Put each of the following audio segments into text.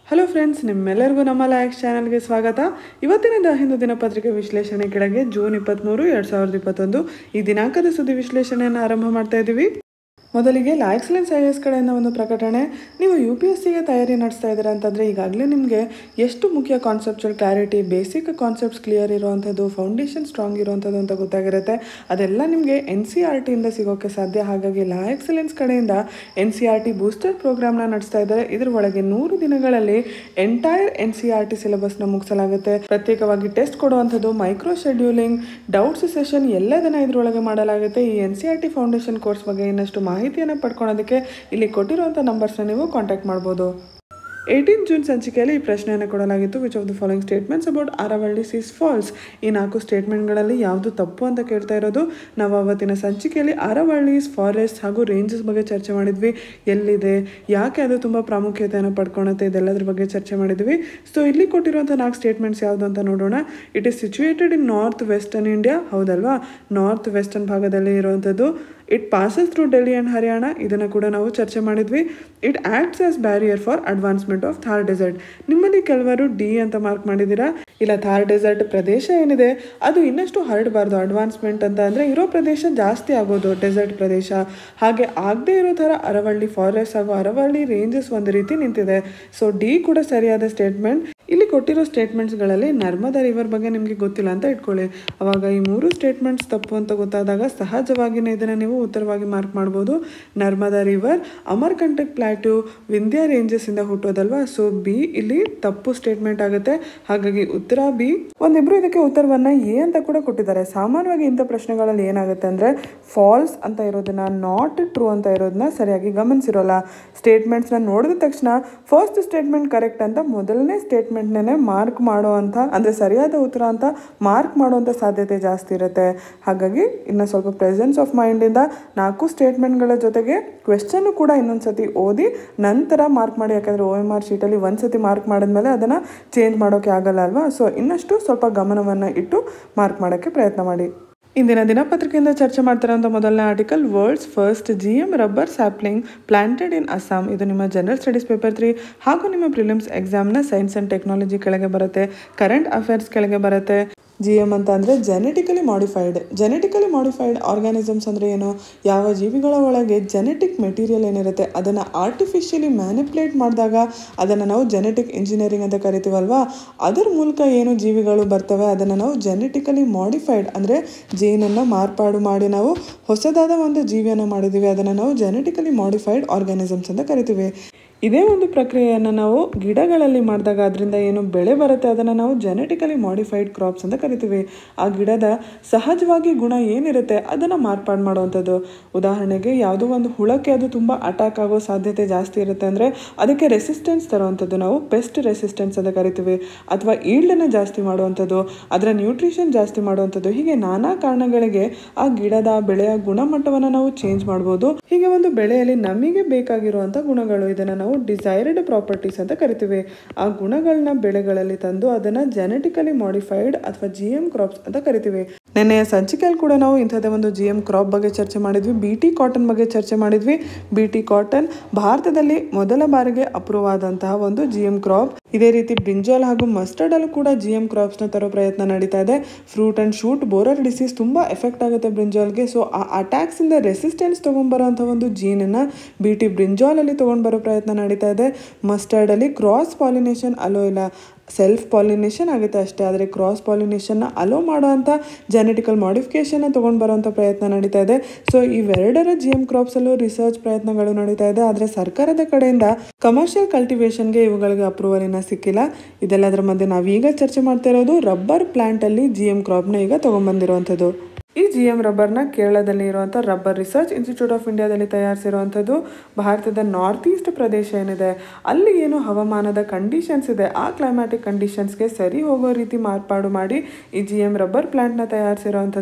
Hello friends, ನಿಮ್ಮೆಲ್ಲರಿಗೂ ನಮ್ಮ likes ಚಾನಲ್ಗೆ ಸ್ವಾಗತ. ಇವತ್ತಿನ ಹಿಂದೂ ದಿನಪತ್ರಿಕೆ ವಿಶ್ಲೇಷಣೆ ಕೆಳಗೆ ಜೂನ್ 23, 2021 ಈ ದಿನಾಂಕದ ಸುದ್ದಿ ವಿಶ್ಲೇಷಣೆಯನ್ನು ಆರಂಭ ಮಾಡ್ತಾ ಇದ್ದೀವಿ. ಮೊದಲಿಗೆ ಲಾ ಎಕ್ಸಲೆನ್ಸ್ IAS ಕಡೆಯಿಂದ ಒಂದು ಪ್ರಕಟಣೆ. ನೀವು UPSCಗೆ ತಯಾರಿ ನಡೆಸ್ತಾ ಇದ್ದೀರಾ ಅಂತಂದರೆ ಈಗಾಗಲೇ ನಿಮಗೆ ಎಷ್ಟು ಮುಖ್ಯ conceptual clarity, basic concepts clear ಇರುವಂಥದ್ದು, ಫೌಂಡೇಶನ್ ಸ್ಟ್ರಾಂಗ್ ಇರುವಂಥದ್ದು ಅಂತ ಗೊತ್ತಾಗಿರುತ್ತೆ. ಅದೆಲ್ಲ ನಿಮಗೆ NCERTಯಿಂದ ಸಿಗೋಕ್ಕೆ ಸಾಧ್ಯ. ಹಾಗಾಗಿ ಲಾ ಎಕ್ಸಲೆನ್ಸ್ ಕಡೆಯಿಂದ NCERT ಬೂಸ್ಟರ್ ಪ್ರೋಗ್ರಾಮ್ನ ನಡೆಸ್ತಾ ಇದ್ದಾರೆ. ಇದರ ಒಳಗೆ 100 ದಿನಗಳಲ್ಲಿ ಎಂಟೈರ್ NCERT ಸಿಲೆಬಸ್ನ ಮುಗಿಸಲಾಗುತ್ತೆ. ಪ್ರತ್ಯೇಕವಾಗಿ ಟೆಸ್ಟ್ ಕೊಡುವಂಥದ್ದು, ಮೈಕ್ರೋ ಶೆಡ್ಯೂಲಿಂಗ್, ಡೌಟ್ಸ್ ಸೆಷನ್ ಎಲ್ಲದನ್ನು ಇದರೊಳಗೆ ಮಾಡಲಾಗುತ್ತೆ. ಈ NCERT ಫೌಂಡೇಶನ್ ಕೋರ್ಸ್ ಬಗ್ಗೆ ಇನ್ನಷ್ಟು ಮಾಹಿತಿಯನ್ನು ಪಡ್ಕೊಳ್ಳೋದಕ್ಕೆ ಇಲ್ಲಿ ಕೊಟ್ಟಿರುವಂಥ ನಂಬರ್ಸ್ನ ನೀವು ಕಾಂಟ್ಯಾಕ್ಟ್ ಮಾಡ್ಬೋದು. 18 ಜೂನ್ ಸಂಚಿಕೆಯಲ್ಲಿ ಈ ಪ್ರಶ್ನೆಯನ್ನು ಕೊಡಲಾಗಿತ್ತು. Which of the following statements about Aravallis is false. ಈ 4 ಸ್ಟೇಟ್ಮೆಂಟ್ಗಳಲ್ಲಿ ಯಾವುದು ತಪ್ಪು ಅಂತ ಕೇಳ್ತಾ ಇರೋದು. ನಾವು ಅವತ್ತಿನ ಸಂಚಿಕೆಯಲ್ಲಿ ಅರವಳ್ಳಿಸ್, ಫಾರೆಸ್ಟ್ ಹಾಗೂ ರೇಂಜಸ್ ಬಗ್ಗೆ ಚರ್ಚೆ ಮಾಡಿದ್ವಿ. ಎಲ್ಲಿದೆ, ಯಾಕೆ ಅದು ತುಂಬ ಪ್ರಾಮುಖ್ಯತೆಯನ್ನು ಪಡ್ಕೊಳುತ್ತೆ, ಇದೆಲ್ಲದ್ರ ಬಗ್ಗೆ ಚರ್ಚೆ ಮಾಡಿದ್ವಿ. ಸೊ ಇಲ್ಲಿ ಕೊಟ್ಟಿರುವಂಥ 4 ಸ್ಟೇಟ್ಮೆಂಟ್ಸ್ ಯಾವುದು ಅಂತ ನೋಡೋಣ. It is situated in north western India. ಹೌದಲ್ವಾ, ನಾರ್ತ್ ವೆಸ್ಟರ್ನ್ ಭಾಗದಲ್ಲಿ ಇರುವಂಥದ್ದು. It passes through Delhi and Haryana. ಇದನ್ನು ಕೂಡ ನಾವು ಚರ್ಚೆ ಮಾಡಿದ್ವಿ. It acts as barrier for advancement of Thar desert. ನಿಮ್ಮಲ್ಲಿ ಕೆಲವರು ಡಿ ಅಂತ ಮಾರ್ಕ್ ಮಾಡಿದ್ದೀರಾ. ಇಲ್ಲ, ಥಾರ್ ಡೆಸರ್ಟ್ ಪ್ರದೇಶ ಏನಿದೆ ಅದು ಇನ್ನಷ್ಟು ಹರಡಬಾರ್ದು. ಅಡ್ವಾನ್ಸ್ಮೆಂಟ್ ಅಂತ ಅಂದರೆ ಇರೋ ಪ್ರದೇಶ ಜಾಸ್ತಿ ಆಗೋದು, ಡೆಸರ್ಟ್ ಪ್ರದೇಶ. ಹಾಗೆ ಆಗದೆ ಇರೋ ಥರ ಅರವಳ್ಳಿ ಫಾರೆಸ್ಟ್ ಹಾಗೂ ಅರವಳ್ಳಿ ರೇಂಜಸ್ ಒಂದು ರೀತಿ ನಿಂತಿದೆ. ಸೊ ಡಿ ಕೂಡ ಸರಿಯಾದ ಸ್ಟೇಟ್ಮೆಂಟ್. ಇಲ್ಲಿ ಕೊಟ್ಟಿರೋ ಸ್ಟೇಟ್ಮೆಂಟ್ಸ್ಗಳಲ್ಲಿ ನರ್ಮದಾ ರಿವರ್ ಬಗ್ಗೆ ನಿಮಗೆ ಗೊತ್ತಿಲ್ಲ ಅಂತ ಇಟ್ಕೊಳ್ಳಿ. ಅವಾಗ ಈ 3 ಸ್ಟೇಟ್ಮೆಂಟ್ಸ್ ತಪ್ಪು ಅಂತ ಗೊತ್ತಾದಾಗ ಸಹಜವಾಗಿಯೇ ಇದನ್ನು ನೀವು ಉತ್ತರವಾಗಿ ಮಾರ್ಕ್ ಮಾಡ್ಬೋದು. ನರ್ಮದಾ ರಿವರ್ ಅಮರ್ಕಂಟಕ್ ಪ್ಲಾಟ್ಯೂ ವಿಂಧ್ಯ ರೇಂಜಸ್ಸಿಂದ ಹುಟ್ಟೋದಲ್ವಾ. ಸೊ ಬಿ ಇಲ್ಲಿ ತಪ್ಪು ಸ್ಟೇಟ್ಮೆಂಟ್ ಆಗುತ್ತೆ. ಹಾಗಾಗಿ ಉತ್ತರ ಬಿ. ಒಂದಿಬ್ರು ಇದಕ್ಕೆ ಉತ್ತರವನ್ನು ಎ ಅಂತ ಕೂಡ ಕೊಟ್ಟಿದ್ದಾರೆ. ಸಾಮಾನ್ಯವಾಗಿ ಇಂಥ ಪ್ರಶ್ನೆಗಳಲ್ಲಿ ಏನಾಗುತ್ತೆ ಅಂದರೆ ಫಾಲ್ಸ್ ಅಂತ ಇರೋದನ್ನ, ನಾಟ್ ಟ್ರೂ ಅಂತ ಇರೋದನ್ನ ಸರಿಯಾಗಿ ಗಮನಿಸಿರೋಲ್ಲ. ಸ್ಟೇಟ್ಮೆಂಟ್ಸ್ನ ನೋಡಿದ ತಕ್ಷಣ ಫಸ್ಟ್ ಸ್ಟೇಟ್ಮೆಂಟ್ ಕರೆಕ್ಟ್ ಅಂತ ಮೊದಲನೇ ಸ್ಟೇಟ್ಮೆಂಟ್ನೇ ಮಾರ್ಕ್ ಮಾಡೋ ಅಂತ, ಅಂದರೆ ಸರಿಯಾದ ಉತ್ತರ ಅಂತ ಮಾರ್ಕ್ ಮಾಡುವಂಥ ಸಾಧ್ಯತೆ ಜಾಸ್ತಿ ಇರುತ್ತೆ. ಹಾಗಾಗಿ ಇನ್ನು ಸ್ವಲ್ಪ ಪ್ರೆಸೆನ್ಸ್ ಆಫ್ ಮೈಂಡಿಂದ 4 ಸ್ಟೇಟ್ಮೆಂಟ್ಗಳ ಜೊತೆಗೆ ಕ್ವೆಶ್ಚನ್ನು ಕೂಡ ಇನ್ನೊಂದ್ಸತಿ ಓದಿ ನಂತರ ಮಾರ್ಕ್ ಮಾಡಿ. ಯಾಕಂದರೆ OMR ಶೀಟಲ್ಲಿ ಒಂದ್ಸತಿ ಮಾರ್ಕ್ ಮಾಡಿದ್ಮೇಲೆ ಅದನ್ನು ಚೇಂಜ್ ಮಾಡೋಕ್ಕೆ ಆಗಲ್ಲ ಅಲ್ವಾ. ಸೊ ಇನ್ನಷ್ಟು ಸ್ವಲ್ಪ ಗಮನವನ್ನು ಇಟ್ಟು ಮಾರ್ಕ್ ಮಾಡೋಕ್ಕೆ ಪ್ರಯತ್ನ ಮಾಡಿ. ಇಂದಿನ ದಿನಪತ್ರಿಕೆಯಿಂದ ಚರ್ಚೆ ಮಾಡ್ತಿರೋಂಥ ಮೊದಲನೇ article, world's first GM rubber sapling planted in Assam. ಇದು ನಿಮ್ಮ ಜನರಲ್ ಸ್ಟಡೀಸ್ ಪೇಪರ್ 3 ಹಾಗೂ ನಿಮ್ಮ ಪ್ರಿಲಿಮ್ಸ್ ಎಕ್ಸಾಮ್ನ ಸೈನ್ಸ್ ಆ್ಯಂಡ್ ಟೆಕ್ನಾಲಜಿ ಕೆಳಗೆ ಬರುತ್ತೆ, ಕರೆಂಟ್ ಅಫೇರ್ಸ್ ಕೆಳಗೆ ಬರುತ್ತೆ. GM ಅಂತ ಅಂದರೆ ಜೆನೆಟಿಕಲಿ ಮಾಡಿಫೈಡ್ ಆರ್ಗ್ಯಾನಿಸಮ್ಸ್ ಅಂದರೆ ಏನು? ಯಾವ ಜೀವಿಗಳ ಒಳಗೆ ಜೆನೆಟಿಕ್ ಮೆಟೀರಿಯಲ್ ಏನಿರುತ್ತೆ ಅದನ್ನು ಆರ್ಟಿಫಿಷಿಯಲಿ ಮ್ಯಾನಿಪ್ಯುಲೇಟ್ ಮಾಡಿದಾಗ ಅದನ್ನು ನಾವು ಜೆನೆಟಿಕ್ ಇಂಜಿನಿಯರಿಂಗ್ ಅಂತ ಕರಿತೀವಲ್ವಾ. ಅದರ ಮೂಲಕ ಏನು ಜೀವಿಗಳು ಬರ್ತವೆ ಅದನ್ನು ನಾವು ಜೆನೆಟಿಕಲಿ ಮಾಡಿಫೈಡ್ ಅಂದರೆ ಜೀನನ್ನು ಮಾರ್ಪಾಡು ಮಾಡಿ ನಾವು ಹೊಸದಾದ ಒಂದು ಜೀವಿಯನ್ನು ಮಾಡಿದ್ದೀವಿ. ಅದನ್ನು ನಾವು ಜೆನೆಟಿಕಲಿ ಮಾಡಿಫೈಡ್ ಆರ್ಗ್ಯಾನಿಸಮ್ಸ್ ಅಂತ ಕರಿತೀವಿ. ಇದೇ ಒಂದು ಪ್ರಕ್ರಿಯೆಯನ್ನು ನಾವು ಗಿಡಗಳಲ್ಲಿ ಮಾಡಿದಾಗ ಅದರಿಂದ ಏನು ಬೆಳೆ ಬರುತ್ತೆ ಅದನ್ನು ನಾವು ಜೆನೆಟಿಕಲಿ ಮಾಡಿಫೈಡ್ ಕ್ರಾಪ್ಸ್ ಅಂತ ಕರಿತೀವಿ. ಆ ಗಿಡದ ಸಹಜವಾಗಿ ಗುಣ ಏನಿರುತ್ತೆ ಅದನ್ನು ಮಾರ್ಪಾಡು ಮಾಡುವಂಥದ್ದು. ಉದಾಹರಣೆಗೆ ಯಾವುದೋ ಒಂದು ಹುಳಕ್ಕೆ ಅದು ತುಂಬ ಅಟ್ಯಾಕ್ ಆಗೋ ಸಾಧ್ಯತೆ ಜಾಸ್ತಿ ಇರುತ್ತೆ ಅಂದರೆ ಅದಕ್ಕೆ ರೆಸಿಸ್ಟೆನ್ಸ್ ತರುವಂಥದ್ದು ನಾವು ಪೆಸ್ಟ್ ರೆಸಿಸ್ಟೆನ್ಸ್ ಅಂತ ಕರಿತೀವಿ. ಅಥವಾ ಈಲ್ಡನ್ನು ಜಾಸ್ತಿ ಮಾಡುವಂಥದ್ದು, ಅದರ ನ್ಯೂಟ್ರಿಷನ್ ಜಾಸ್ತಿ ಮಾಡುವಂಥದ್ದು. ಹೀಗೆ ನಾನಾ ಕಾರಣಗಳಿಗೆ ಆ ಗಿಡದ ಬೆಳೆಯ ಗುಣಮಟ್ಟವನ್ನು ನಾವು ಚೇಂಜ್ ಮಾಡ್ಬೋದು. ಹೀಗೆ ಒಂದು ಬೆಳೆಯಲ್ಲಿ ನಮಗೆ ಬೇಕಾಗಿರುವಂಥ ಗುಣಗಳು, ಇದನ್ನು ನಾವು ಡಿಸೈರ್ಡ್ ಪ್ರಾಪರ್ಟೀಸ್ ಅಂತ ಕರಿತೀವಿ. ಆ ಗುಣಗಳನ್ನ ಬೆಳೆಗಳಲ್ಲಿ ತಂದು ಅದನ್ನು ಜೆನೆಟಿಕಲಿ ಮಾಡಿಫೈಡ್ ಅಥವಾ GM ಕ್ರಾಪ್ಸ್ ಅಂತ ಕರಿತೀವಿ. ನೆನ್ನೆಯ ಸಂಚಿಕೆಯಲ್ಲಿ ಕೂಡ ನಾವು ಇಂಥದ್ದೇ ಒಂದು GM ಕ್ರಾಪ್ ಬಗ್ಗೆ ಚರ್ಚೆ ಮಾಡಿದ್ವಿ. BT ಕಾಟನ್ ಬಗ್ಗೆ ಚರ್ಚೆ ಮಾಡಿದ್ವಿ. BT ಕಾಟನ್ ಭಾರತದಲ್ಲಿ ಮೊದಲ ಬಾರಿಗೆ ಅಪ್ರೂವ್ ಆದಂತಹ ಒಂದು GM ಕ್ರಾಪ್. ಇದೇ ರೀತಿ ಬ್ರಿಂಜಾಲ್ ಹಾಗೂ ಮಸ್ಟರ್ಡ್ ಅಲ್ಲೂ ಕೂಡ GM ಕ್ರಾಪ್ಸ್ನ ತರೋ ಪ್ರಯತ್ನ ನಡೀತಾ ಇದೆ. Fruit and shoot borer disease ತುಂಬ ಎಫೆಕ್ಟ್ ಆಗುತ್ತೆ ಬ್ರಿಂಜಾಲ್ಗೆ. ಸೊ ಆ ಅಟ್ಯಾಕ್ಸ್ ಇಂದ ರೆಸಿಸ್ಟೆನ್ಸ್ ತೊಗೊಂಡ್ಬರೋಂಥ ಒಂದು ಜೀನನ್ನು BT ಬ್ರಿಂಜಾಲಲ್ಲಿ ತೊಗೊಂಡ್ಬರೋ ಪ್ರಯತ್ನ ನಡೀತಾ ಇದೆ. ಮಸ್ಟರ್ಡ್ ಅಲ್ಲಿ ಕ್ರಾಸ್ ಪಾಲಿನೇಷನ್ ಅಲೋ ಇಲ್ಲ, ಸೆಲ್ಫ್ ಪಾಲಿನೇಷನ್ ಆಗುತ್ತೆ ಅಷ್ಟೇ. ಆದರೆ ಕ್ರಾಸ್ ಪಾಲಿನೇಷನ್ನ ಅಲೋ ಮಾಡೋವಂಥ ಜೆನೆಟಿಕಲ್ ಮಾಡಿಫಿಕೇಷನ್ನ ತೊಗೊಂಡು ಬರೋವಂಥ ಪ್ರಯತ್ನ ನಡೀತಾ ಇದೆ. ಸೊ ಇವೆರಡರ GM ಕ್ರಾಪ್ಸಲ್ಲೂ ರಿಸರ್ಚ್ ಪ್ರಯತ್ನಗಳು ನಡೀತಾ ಇದೆ. ಆದರೆ ಸರ್ಕಾರದ ಕಡೆಯಿಂದ ಕಮರ್ಷಿಯಲ್ ಕಲ್ಟಿವೇಷನ್ಗೆ ಇವುಗಳಿಗೆ ಅಪ್ರೂವಲ್ ಇನ್ನೂ ಸಿಕ್ಕಿಲ್ಲ. ಇದೆಲ್ಲದರ ಮಧ್ಯೆ ನಾವೀಗ ಚರ್ಚೆ ಮಾಡ್ತಾ ಇರೋದು ರಬ್ಬರ್ ಪ್ಲಾಂಟಲ್ಲಿ GM ಕ್ರಾಪ್ನ ಈಗ ತೊಗೊಂಡ್ಬಂದಿರುವಂಥದ್ದು. ಈ GM ರಬ್ಬರ್ನ ಕೇರಳದಲ್ಲಿ ಇರುವಂಥ ರಬ್ಬರ್ ರಿಸರ್ಚ್ ಇನ್ಸ್ಟಿಟ್ಯೂಟ್ ಆಫ್ ಇಂಡಿಯಾದಲ್ಲಿ ತಯಾರಿಸಿರುವಂಥದ್ದು. ಭಾರತದ ನಾರ್ತ್ ಈಸ್ಟ್ ಪ್ರದೇಶ ಏನಿದೆ ಅಲ್ಲಿ ಏನು ಹವಾಮಾನದ ಕಂಡೀಷನ್ಸ್ ಇದೆ ಆ ಕ್ಲೈಮ್ಯಾಟಿಕ್ ಕಂಡೀಷನ್ಸ್ಗೆ ಸರಿ ಹೋಗೋ ರೀತಿ ಮಾರ್ಪಾಡು ಮಾಡಿ ಈ GM ರಬ್ಬರ್ ಪ್ಲಾಂಟ್ನ ತಯಾರಿಸಿರುವಂಥದ್ದು.